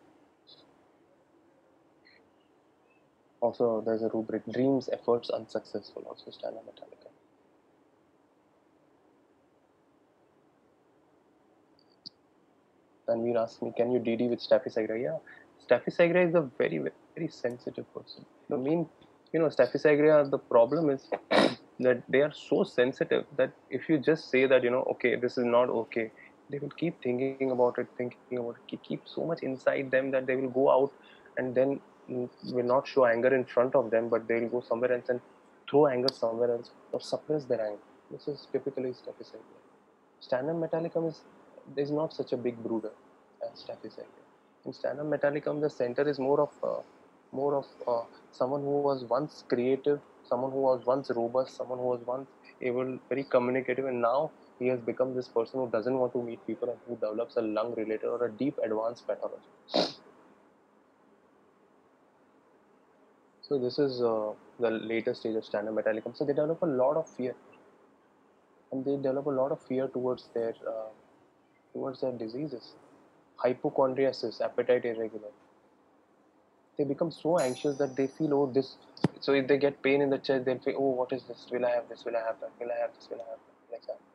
Also, there's a rubric dreams, efforts unsuccessful, also Stannum metallicum. Tanveer asked me, can you D D with Staphysagra? Yeah, Staphysagra is a very, very sensitive person. The main, you know, Staphysagra, the problem is that they are so sensitive that if you just say that, you know, okay, this is not okay, they will keep thinking about it, thinking about it, keep so much inside them that they will go out and then will not show anger in front of them, but they will go somewhere else and throw anger somewhere else or suppress their anger. This is typically Staphysagra. Stannum metallicum is is not such a big brooder as Staphysagra. In Stannum metallicum, the center is more of uh, more of uh, someone who was once creative, someone who was once robust, someone who was once able, very communicative, and now he has become this person who doesn't want to meet people and who develops a lung-related or a deep advanced pathology. So this is uh, the later stage of Stannum metallicum. So they develop a lot of fear, and they develop a lot of fear towards their uh, towards their diseases. Hypochondriasis, appetite irregular. They become so anxious that they feel, oh, this. So if they get pain in the chest, they'll feel, oh, what is this? Will I have this? Will I have that? Will I have this? Will I have that? Like that.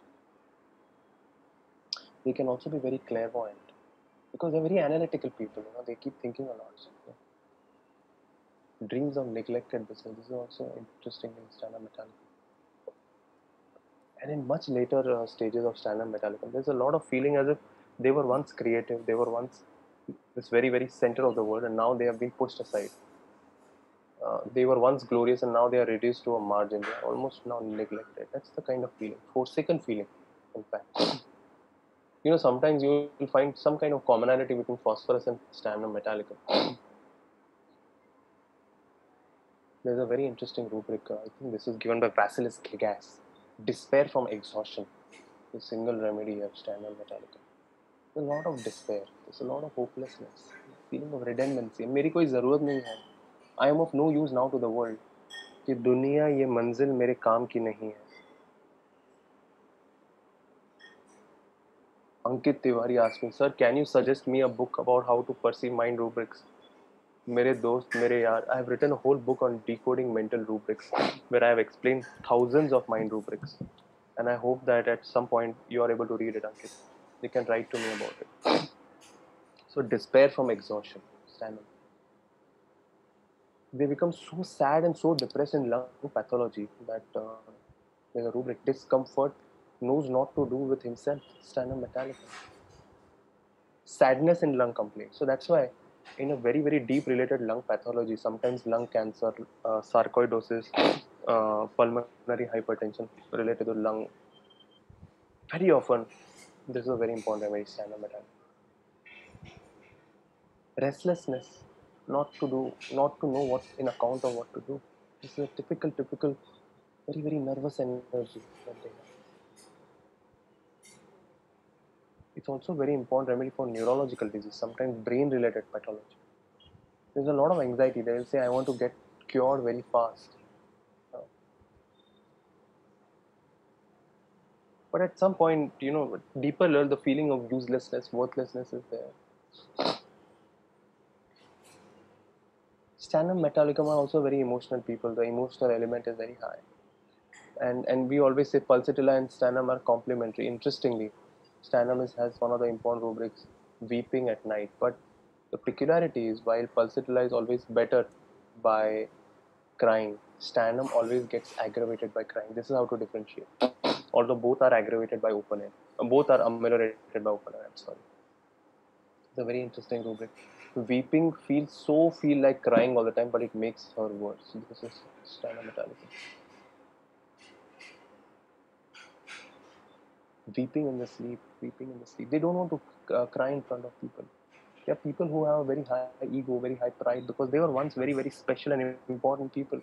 They can also be very clairvoyant because they're very analytical people. You know, they keep thinking a lot. So, yeah. Dreams of neglected vessels. This is also interesting in Stannum metallicum. And in much later uh, stages of Stannum metallicum, there's a lot of feeling as if they were once creative, they were once this very, very center of the world, and now they have been pushed aside. Uh, they were once glorious and now they are reduced to a margin. They are almost now neglected. That's the kind of feeling, forsaken feeling, in fact. You know, sometimes you will find some kind of commonality between phosphorus and Stannum metallicum. There's a very interesting rubric. Uh, I think this is given by Vasilis Gigas. Despair from exhaustion. The single remedy of Stannum metallicum. There's a lot of despair. There's a lot of hopelessness. Feeling of redundancy. मेरी कोई ज़रूरत नहीं है. I am of no use now to the world. ये दुनिया ये मंजिल मेरे काम की नहीं है. Ankit Tiwari asked me, sir, can you suggest me a book about how to perceive mind rubrics? मेरे दोस्त मेरे यार, I have written a whole book on decoding mental rubrics where I have explained thousands of mind rubrics, and I hope that at some point you are able to read it, Ankit. You can write to me about it. So despair from exhaustion, stand up. They become so sad and so depressed in lung pathology that uh, there's a rubric: discomfort knows not to do with himself. Sternum metallicum. Sadness in lung complaint. So that's why, in a very very deep related lung pathology, sometimes lung cancer, uh, sarcoidosis, uh, pulmonary hypertension related to lung. Very often, this is a very important remedy. Sternum metallicum. Restlessness, not to do, not to know what in account of what to do. This is a typical, typical, very, very nervous energy that they have. It's also very important remedy for neurological disease, sometimes brain-related pathology. There's a lot of anxiety. They will say, "I want to get cured very fast," uh, but at some point, you know, deeper level, the feeling of uselessness, worthlessness is there. Sternum metallicum are also very emotional people. The emotional element is very high. And and we always say pulsatilla and sternum are complementary. Interestingly, sternum is, has one of the important rubrics, weeping at night. But the peculiarity is while pulsatilla is always better by crying, sternum always gets aggravated by crying. This is how to differentiate. Although both are aggravated by open air, uh, both are ameliorated by open air. I'm sorry. It's a very interesting rubric. Weeping feels so feel like crying all the time, but it makes her worse. This is sternum metallicum. Weeping in the sleep, weeping in the sleep. They don't want to uh, cry in front of people. There are people who have a very high ego, very high pride because they were once very, very special and important people.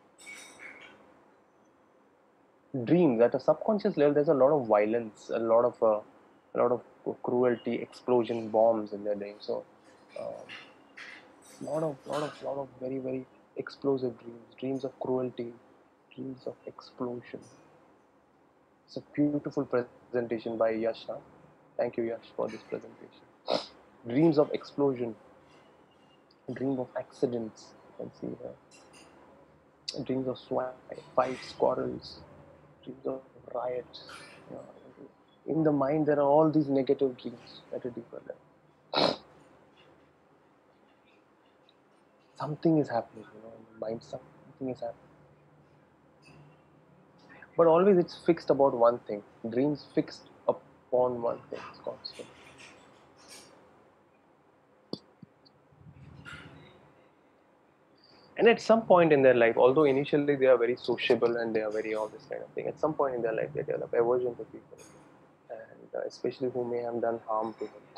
Dreams at a subconscious level, there's a lot of violence, a lot of uh, a lot of cruelty, explosion, bombs in their dreams. So, um, lot of, lot of, lot of very, very explosive dreams, dreams of cruelty, dreams of explosion. It's a beautiful presentation by Yash. Huh? Thank you, Yash, for this presentation. Dreams of explosion, dream of accidents. You can see here. Dreams of swine, fight, squirrels, dreams of riots. You know, in the mind, there are all these negative dreams at a deeper level. Something is happening, you know, in the mind, something is happening. But always it's fixed about one thing. Dreams fixed upon one thing. It's constant. And at some point in their life, although initially they are very sociable and they are very all this kind of thing, at some point in their life they develop aversion to people, and uh, especially who may have done harm to them.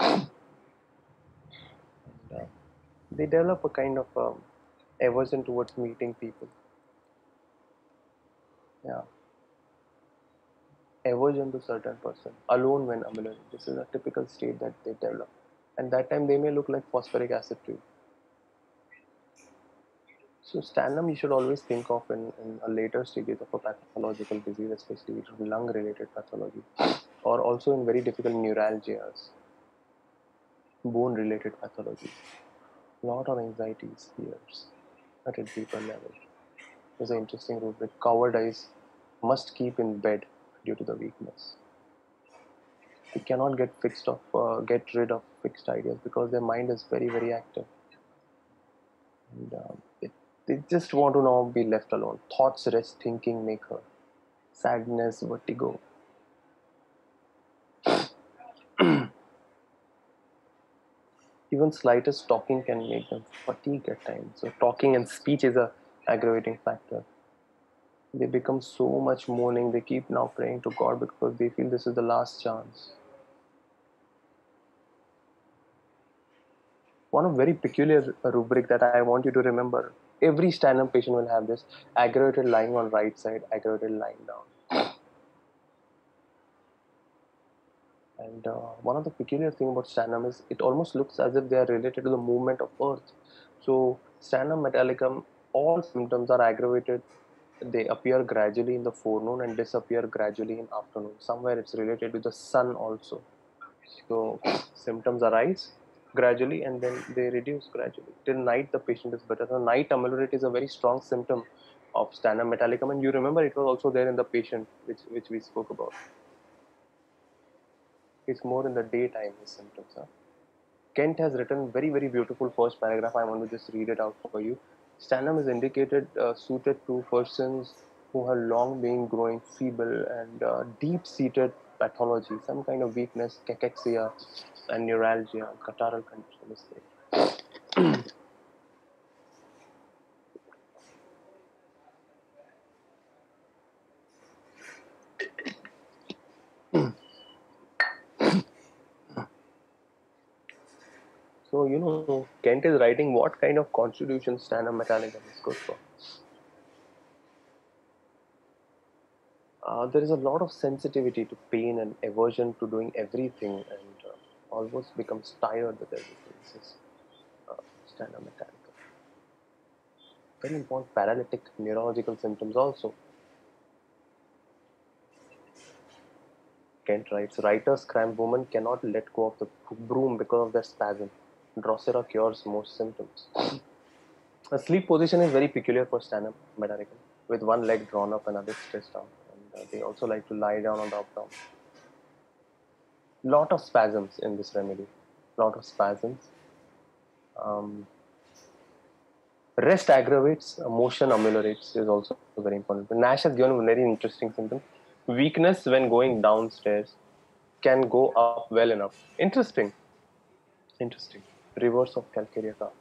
And, uh, they develop a kind of um, aversion towards meeting people. Yeah, aversion to certain person, alone when alone. This is a typical state that they develop, and that time they may look like phosphoric acid to you. So sternum you should always think of in, in a later stages of a pathological disease, especially lung-related pathology, or also in very difficult neuralgias, bone-related pathology. A lot of anxieties, fears at a deeper level. There's an interesting rubric. Coward eyes must keep in bed due to the weakness. They cannot get fixed of, uh, get rid of fixed ideas because their mind is very, very active. And um, it, they just want to now be left alone. Thoughts rest, thinking make her. Sadness, vertigo. Even slightest talking can make them fatigue at times. So talking and speech is a aggravating factor. They become so much mourning. They keep now praying to God because they feel this is the last chance. One of very peculiar rubric that I want you to remember. Every sternum patient will have this aggravated lying on right side, aggravated lying down. And uh, one of the peculiar thing about sternum is it almost looks as if they are related to the movement of earth. So sternum metallicum, all symptoms are aggravated they appear gradually in the forenoon and disappear gradually in afternoon. Somewhere it's related to the sun also. So symptoms arise gradually and then they reduce gradually. Till night the patient is better. So night amyloid is a very strong symptom of sternum metallicum, and you remember it was also there in the patient which which we spoke about. It's more in the daytime his symptoms. Huh? Kent has written very very beautiful first paragraph. I want to just read it out for you. Sternum is indicated uh, suited to persons who have long been growing feeble and uh, deep-seated pathology, some kind of weakness, cachexia, and neuralgia, catarrhal condition is there. So, you know, Kent is writing what kind of constitution sternum metallicum is good for. Uh, there is a lot of sensitivity to pain and aversion to doing everything, and uh, almost becomes tired with everything. This is uh, sternum metallicum. Very important paralytic neurological symptoms also. Kent writes, writer's cramp woman cannot let go of the broom because of their spasm. Drosera cures most symptoms. A sleep position is very peculiar for sternum metallicum, with one leg drawn up and other stretched out. And uh, they also like to lie down on the abdomen. Lot of spasms in this remedy. Lot of spasms. Um, rest aggravates, uh, motion ameliorates is also very important. Nash has given a very interesting symptom. Weakness when going downstairs can go up well enough. Interesting. Interesting. Reverse of calcarea calf.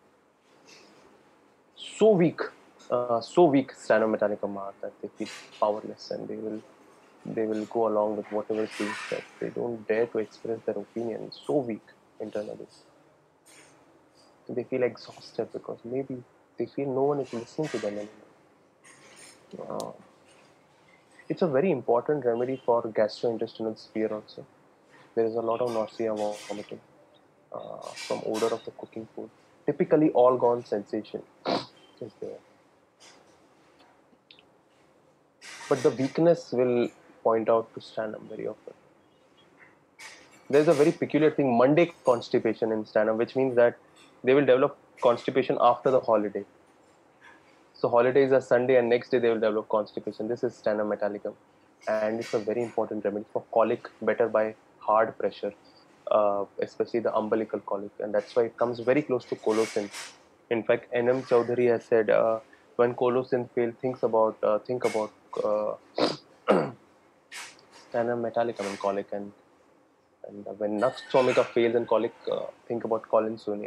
So weak, uh, so weak sternum metallicum are that they feel powerless and they will they will go along with whatever is being said. They don't dare to express their opinion. So weak internally. They feel exhausted because maybe they feel no one is listening to them anymore. Uh, it's a very important remedy for gastrointestinal sphere also. There is a lot of nausea, vomiting uh, from odor of the cooking food. Typically, all gone sensation is there. But the weakness will point out to sternum very often. There's a very peculiar thing, Monday constipation in sternum, which means that they will develop constipation after the holiday. So holiday is a Sunday and next day they will develop constipation. This is sternum metallicum. And it's a very important remedy for colic, better by hard pressure, uh, especially the umbilical colic. And that's why it comes very close to colocin. In fact, N M Chowdhury has said, uh, when colocin fails, thinks about, uh, think about uh, sternum metallicum and colic, and and when nux vomica fails and colic, uh, think about collinsonia.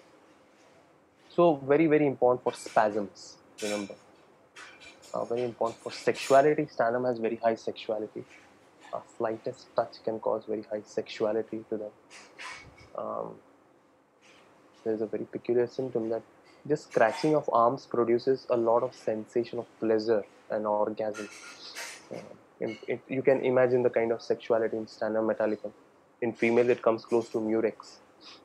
So very very important for spasms. Remember, uh, very important for sexuality. Sternum has very high sexuality. A slightest touch can cause very high sexuality to them. Um, there is a very peculiar symptom that just scratching of arms produces a lot of sensation of pleasure and orgasm. Uh, it, it, you can imagine the kind of sexuality in sternum metallicum. In female, it comes close to murex.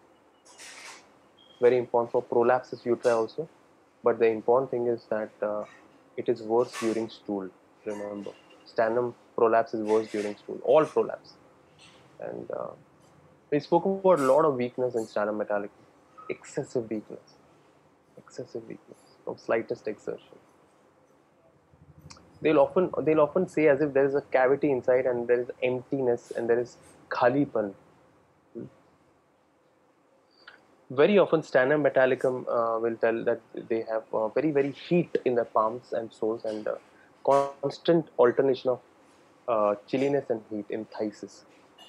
Very important for prolapsus uteri also. But the important thing is that uh, it is worse during stool. Remember, sternum prolapse is worse during stool. All prolapse. And uh, we spoke about a lot of weakness in sternum metallicum. Excessive weakness. Excessive weakness from slightest exertion. They'll often they'll often say as if there is a cavity inside and there is emptiness and there is khalipan. Very often sternum metallicum uh, will tell that they have uh, very very heat in the palms and soles and uh, constant alternation of uh, chilliness and heat in thighs.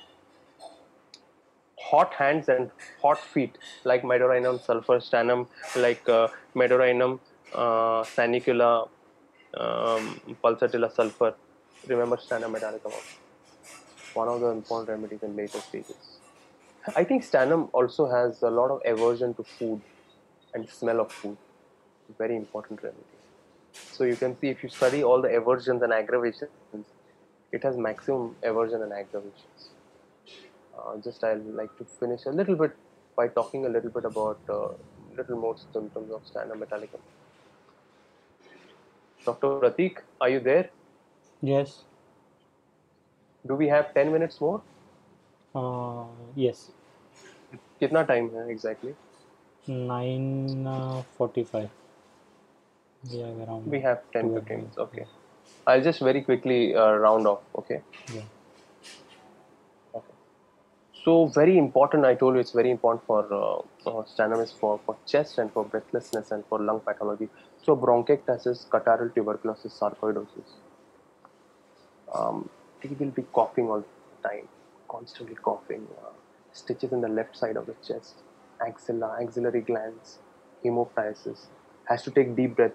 Hot hands and hot feet like Medorinum sulfur sternum, like uh, Medorinum uh, sanicula, um, pulsatilla sulfur. Remember sternum metallicum, one of the important remedies in later stages. I think sternum also has a lot of aversion to food and smell of food. Very important remedy. So you can see if you study all the aversions and aggravations, it has maximum aversion and aggravations. Uh, just I'd like to finish a little bit by talking a little bit about uh, little more symptoms of sternum metallicum. Doctor Pratik, are you there? Yes. Do we have ten minutes more? Uh, yes. कितना time है exactly? nine forty-five. Yeah, around We have ten twelve. fifteen minutes. Okay. I'll just very quickly uh, round off. Okay. Yeah. Okay. So very important. I told you it's very important for uh, uh, sternum is for, for chest and for breathlessness and for lung pathology. So bronchiectasis, catarrhal tuberculosis, sarcoidosis. Um, he will be coughing all the time, constantly coughing. Uh, stitches in the left side of the chest, axilla, axillary glands, hemoptysis. Has to take deep breath.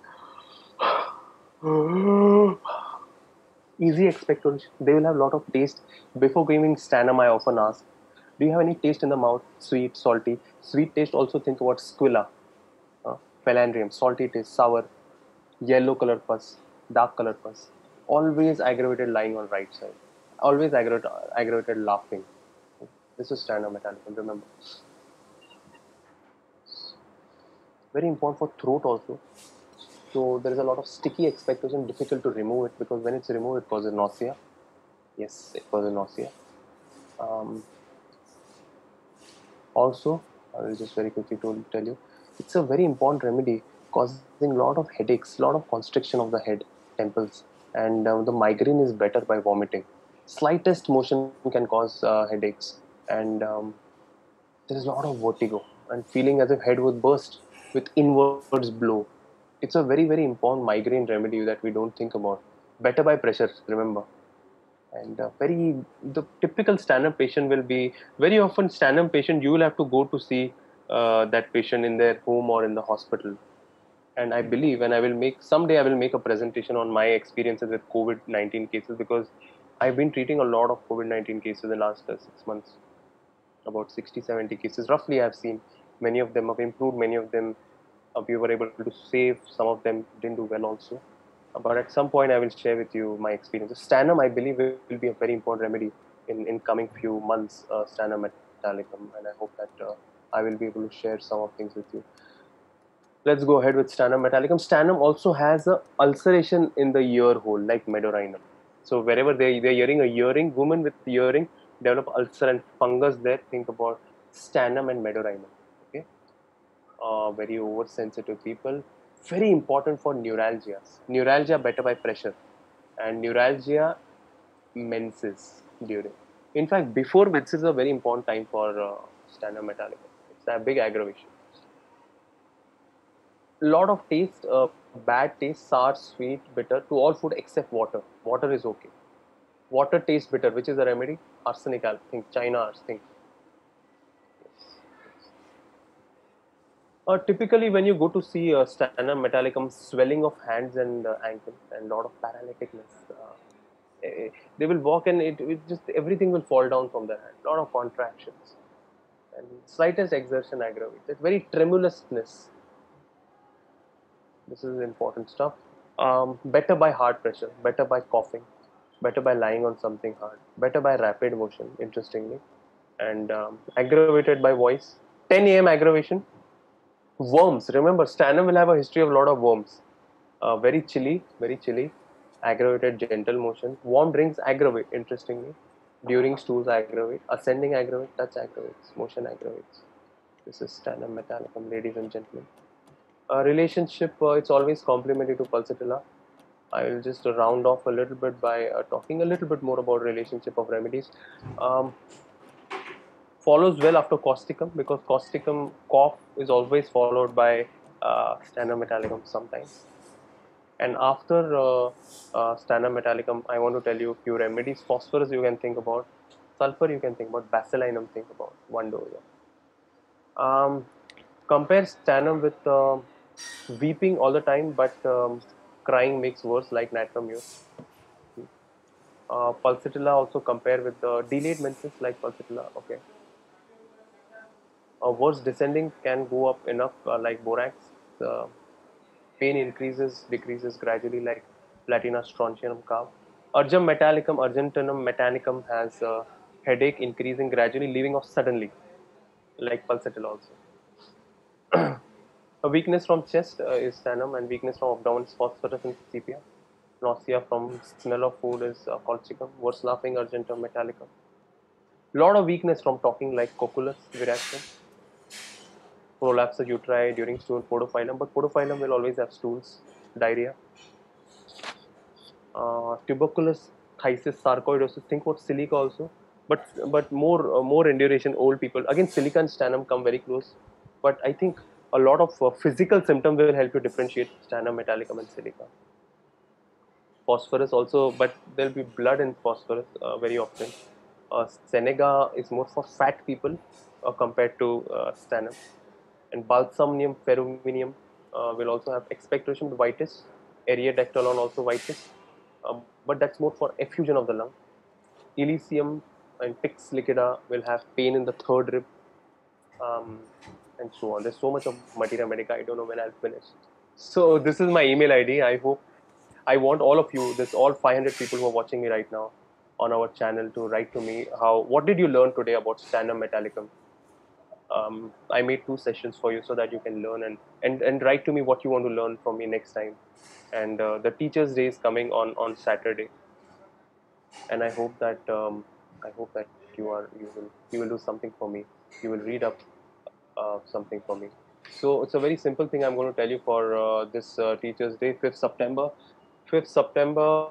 Easy expectoration. They will have a lot of taste. Before giving sternum, I often ask, do you have any taste in the mouth? Sweet, salty. Sweet taste, also think about squilla, uh, philandrium, salty taste, sour, yellow color pus, dark color pus. Always aggravated lying on right side. Always aggravated, aggravated laughing. This is sternum metallicum, remember. Very important for throat also. So there is a lot of sticky expectoration, difficult to remove it because when it's removed, it causes nausea. Yes, it causes nausea. Um, also, I will just very quickly to tell you, it's a very important remedy causing a lot of headaches, a lot of constriction of the head, temples, and uh, the migraine is better by vomiting. Slightest motion can cause uh, headaches, and um, there is a lot of vertigo and feeling as if head would burst with inwards blow. It's a very very important migraine remedy that we don't think about. Better by pressure, remember. And uh, very the typical sternum patient will be very often sternum patient you will have to go to see uh, that patient in their home or in the hospital. And I believe, and I will make someday I will make a presentation on my experiences with COVID nineteen cases because I've been treating a lot of COVID nineteen cases in the last uh, six months. About sixty seventy cases roughly I've seen. Many of them have improved, many of them uh, we were able to save, some of them didn't do well also. Uh, but at some point I will share with you my experiences. Sternum I believe will be a very important remedy in, in coming few months, uh, sternum metallicum, and I hope that uh, I will be able to share some of things with you. Let's go ahead with sternum metallicum. Sternum also has a ulceration in the ear hole like medorrhinum. So wherever they they're hearing a earring, women with earring develop ulcer and fungus there. Think about sternum and medorrhinum. Okay, uh, very oversensitive people. Very important for neuralgias. Neuralgia better by pressure, and neuralgia menses during. In fact, before menses is a very important time for uh, sternum metallicum. It's a big aggravation. Lot of taste, uh, bad taste, sour, sweet, bitter to all food except water. Water is okay. Water tastes bitter, which is the remedy? Arsenic, I think, China ars, think. Uh, typically, when you go to see uh, sternum metallicum, swelling of hands and uh, ankles and lot of paralyticness. Uh, eh, they will walk and it, it just everything will fall down from their hand. Lot of contractions and slightest exertion aggravates. It's very tremulousness. This is important stuff. Um, better by hard pressure, better by coughing, better by lying on something hard, better by rapid motion, interestingly, and um, aggravated by voice. ten a m aggravation. Worms. Remember, sternum will have a history of a lot of worms. Uh, very chilly, very chilly. Aggravated gentle motion. Warm drinks aggravate, interestingly. During stools aggravate. Ascending aggravate. Touch aggravates. Motion aggravates. This is sternum metallicum, ladies and gentlemen. Uh, relationship, uh, it's always complementary to pulsatilla. I will just round off a little bit by uh, talking a little bit more about relationship of remedies. Um, follows well after causticum because causticum cough is always followed by uh, sternum metallicum sometimes. And after uh, uh, sternum metallicum, I want to tell you a few remedies. Phosphorus you can think about, sulfur you can think about, basilinum think about, one dose. Um, compare sternum with uh, weeping all the time, but um, crying makes worse, like nitramute. Uh, pulsatilla also compare with the delayed menses like pulsatilla. Okay. Uh, worse descending can go up enough uh, like borax. The pain increases, decreases gradually like platina strontium cow. Urgum metallicum, Argentinum metallicum has uh, headache increasing gradually, leaving off suddenly like pulsatilla also. A weakness from chest uh, is sternum, and weakness from abdomen is phosphorus and sepia. Nausea from smell of food is uh, colchicum. Worse laughing, argentum metallicum. Lot of weakness from talking like cocculus, viracium. Prolapse uteri during stool, podophyllum, but podophyllum will always have stools, diarrhea. Uh, tuberculous, thysis, sarcoidosis. Think about silica also, but but more uh, more in duration. Old people again, silica and sternum come very close, but I think a lot of uh, physical symptoms will help you differentiate sternum metallicum and silica. Phosphorus also, but there'll be blood in phosphorus uh, very often. Uh, Senega is more for fat people uh, compared to uh, sternum. And Balsamnium ferruminum uh, will also have expectoration vitis, Eriodactylon also vitis, uh, but that's more for effusion of the lung. Elysium and Pix liquida will have pain in the third rib, um, and so on. There's so much of materia medica. I don't know when I'll finish. So this is my email I D. I hope I want all of you, this all five hundred people who are watching me right now on our channel, to write to me how what did you learn today about sternum metallicum. um, I made two sessions for you so that you can learn, and, and, and write to me what you want to learn from me next time. And uh, the Teachers' Day is coming on, on Saturday, and I hope that um, I hope that you are you will you will do something for me. You will read up uh, something for me. So it's a very simple thing I'm going to tell you for uh, this uh, Teachers' Day, fifth September. fifth September.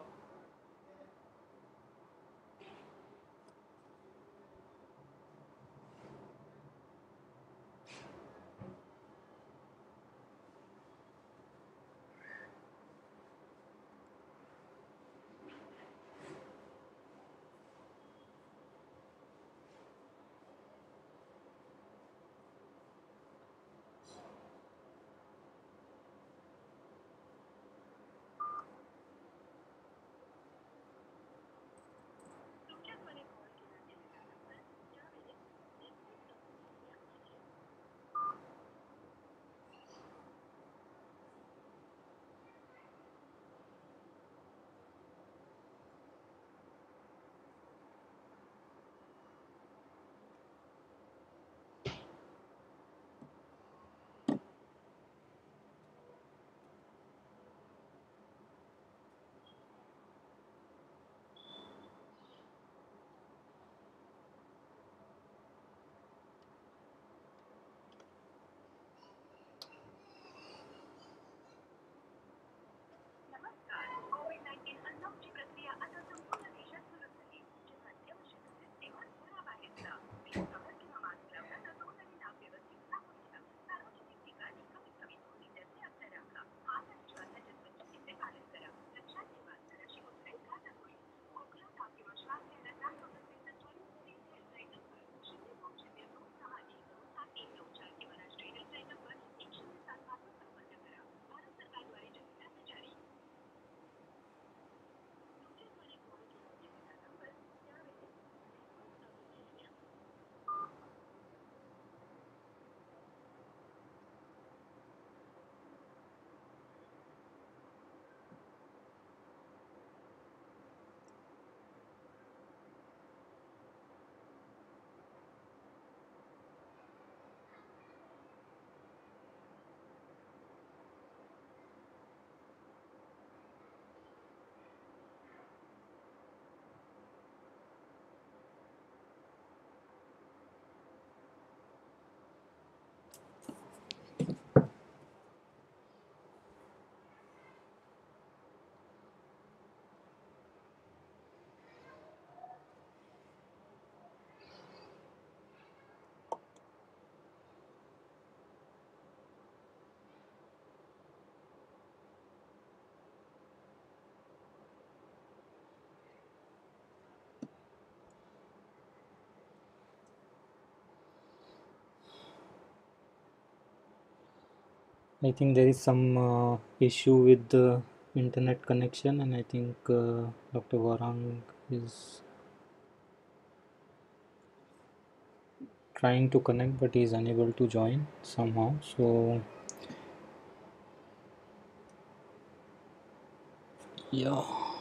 I think there is some uh, issue with the internet connection, and I think uh, Doctor Warang is trying to connect, but he is unable to join somehow. So yeah,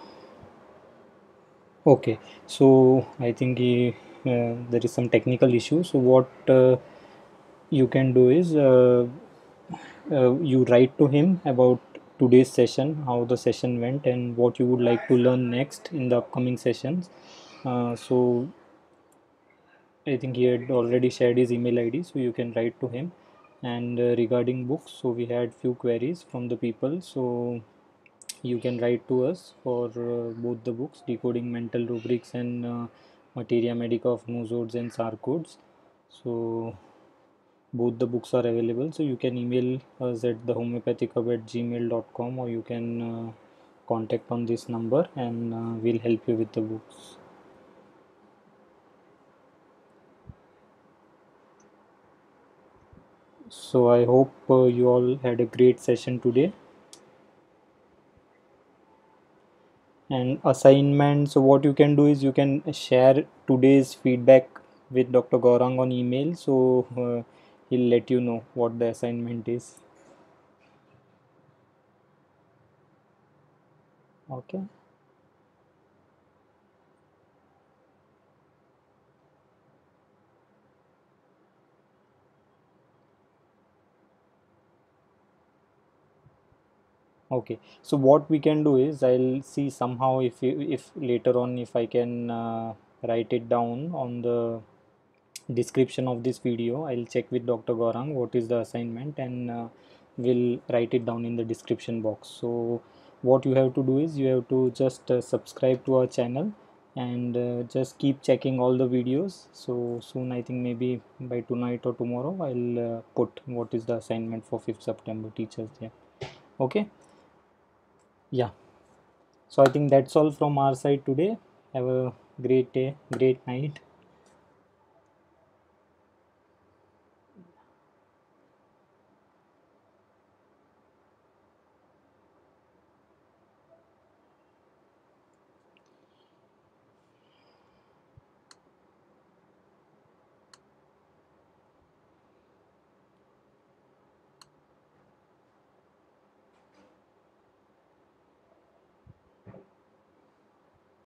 okay. So I think he, uh, there is some technical issue. So what uh, you can do is, uh, uh, you write to him about today's session, how the session went, and what you would like to learn next in the upcoming sessions. Uh, so I think he had already shared his email I D, so you can write to him. And uh, regarding books, so we had few queries from the people, so you can write to us for uh, both the books, Decoding Mental Rubrics and uh, Materia Medica of Nosodes and Sarcodes. So both the books are available, so you can email us at the homeopathic hub at gmail dot com, or you can uh, contact on this number, and uh, we'll help you with the books. So I hope uh, you all had a great session today. And assignment, so what you can do is you can share today's feedback with Doctor Gaurang on email, so uh, he'll let you know what the assignment is. Okay. Okay, so what we can do is I'll see somehow if you, if later on if I can uh, write it down on the description of this video. I'll check with Doctor Gaurang what is the assignment, and uh, we'll write it down in the description box. So what you have to do is you have to just uh, subscribe to our channel, and uh, just keep checking all the videos. So soon, I think maybe by tonight or tomorrow, I'll uh, put what is the assignment for fifth September Teachers Day. Okay. Yeah, so I think that's all from our side today. Have a great day, great night.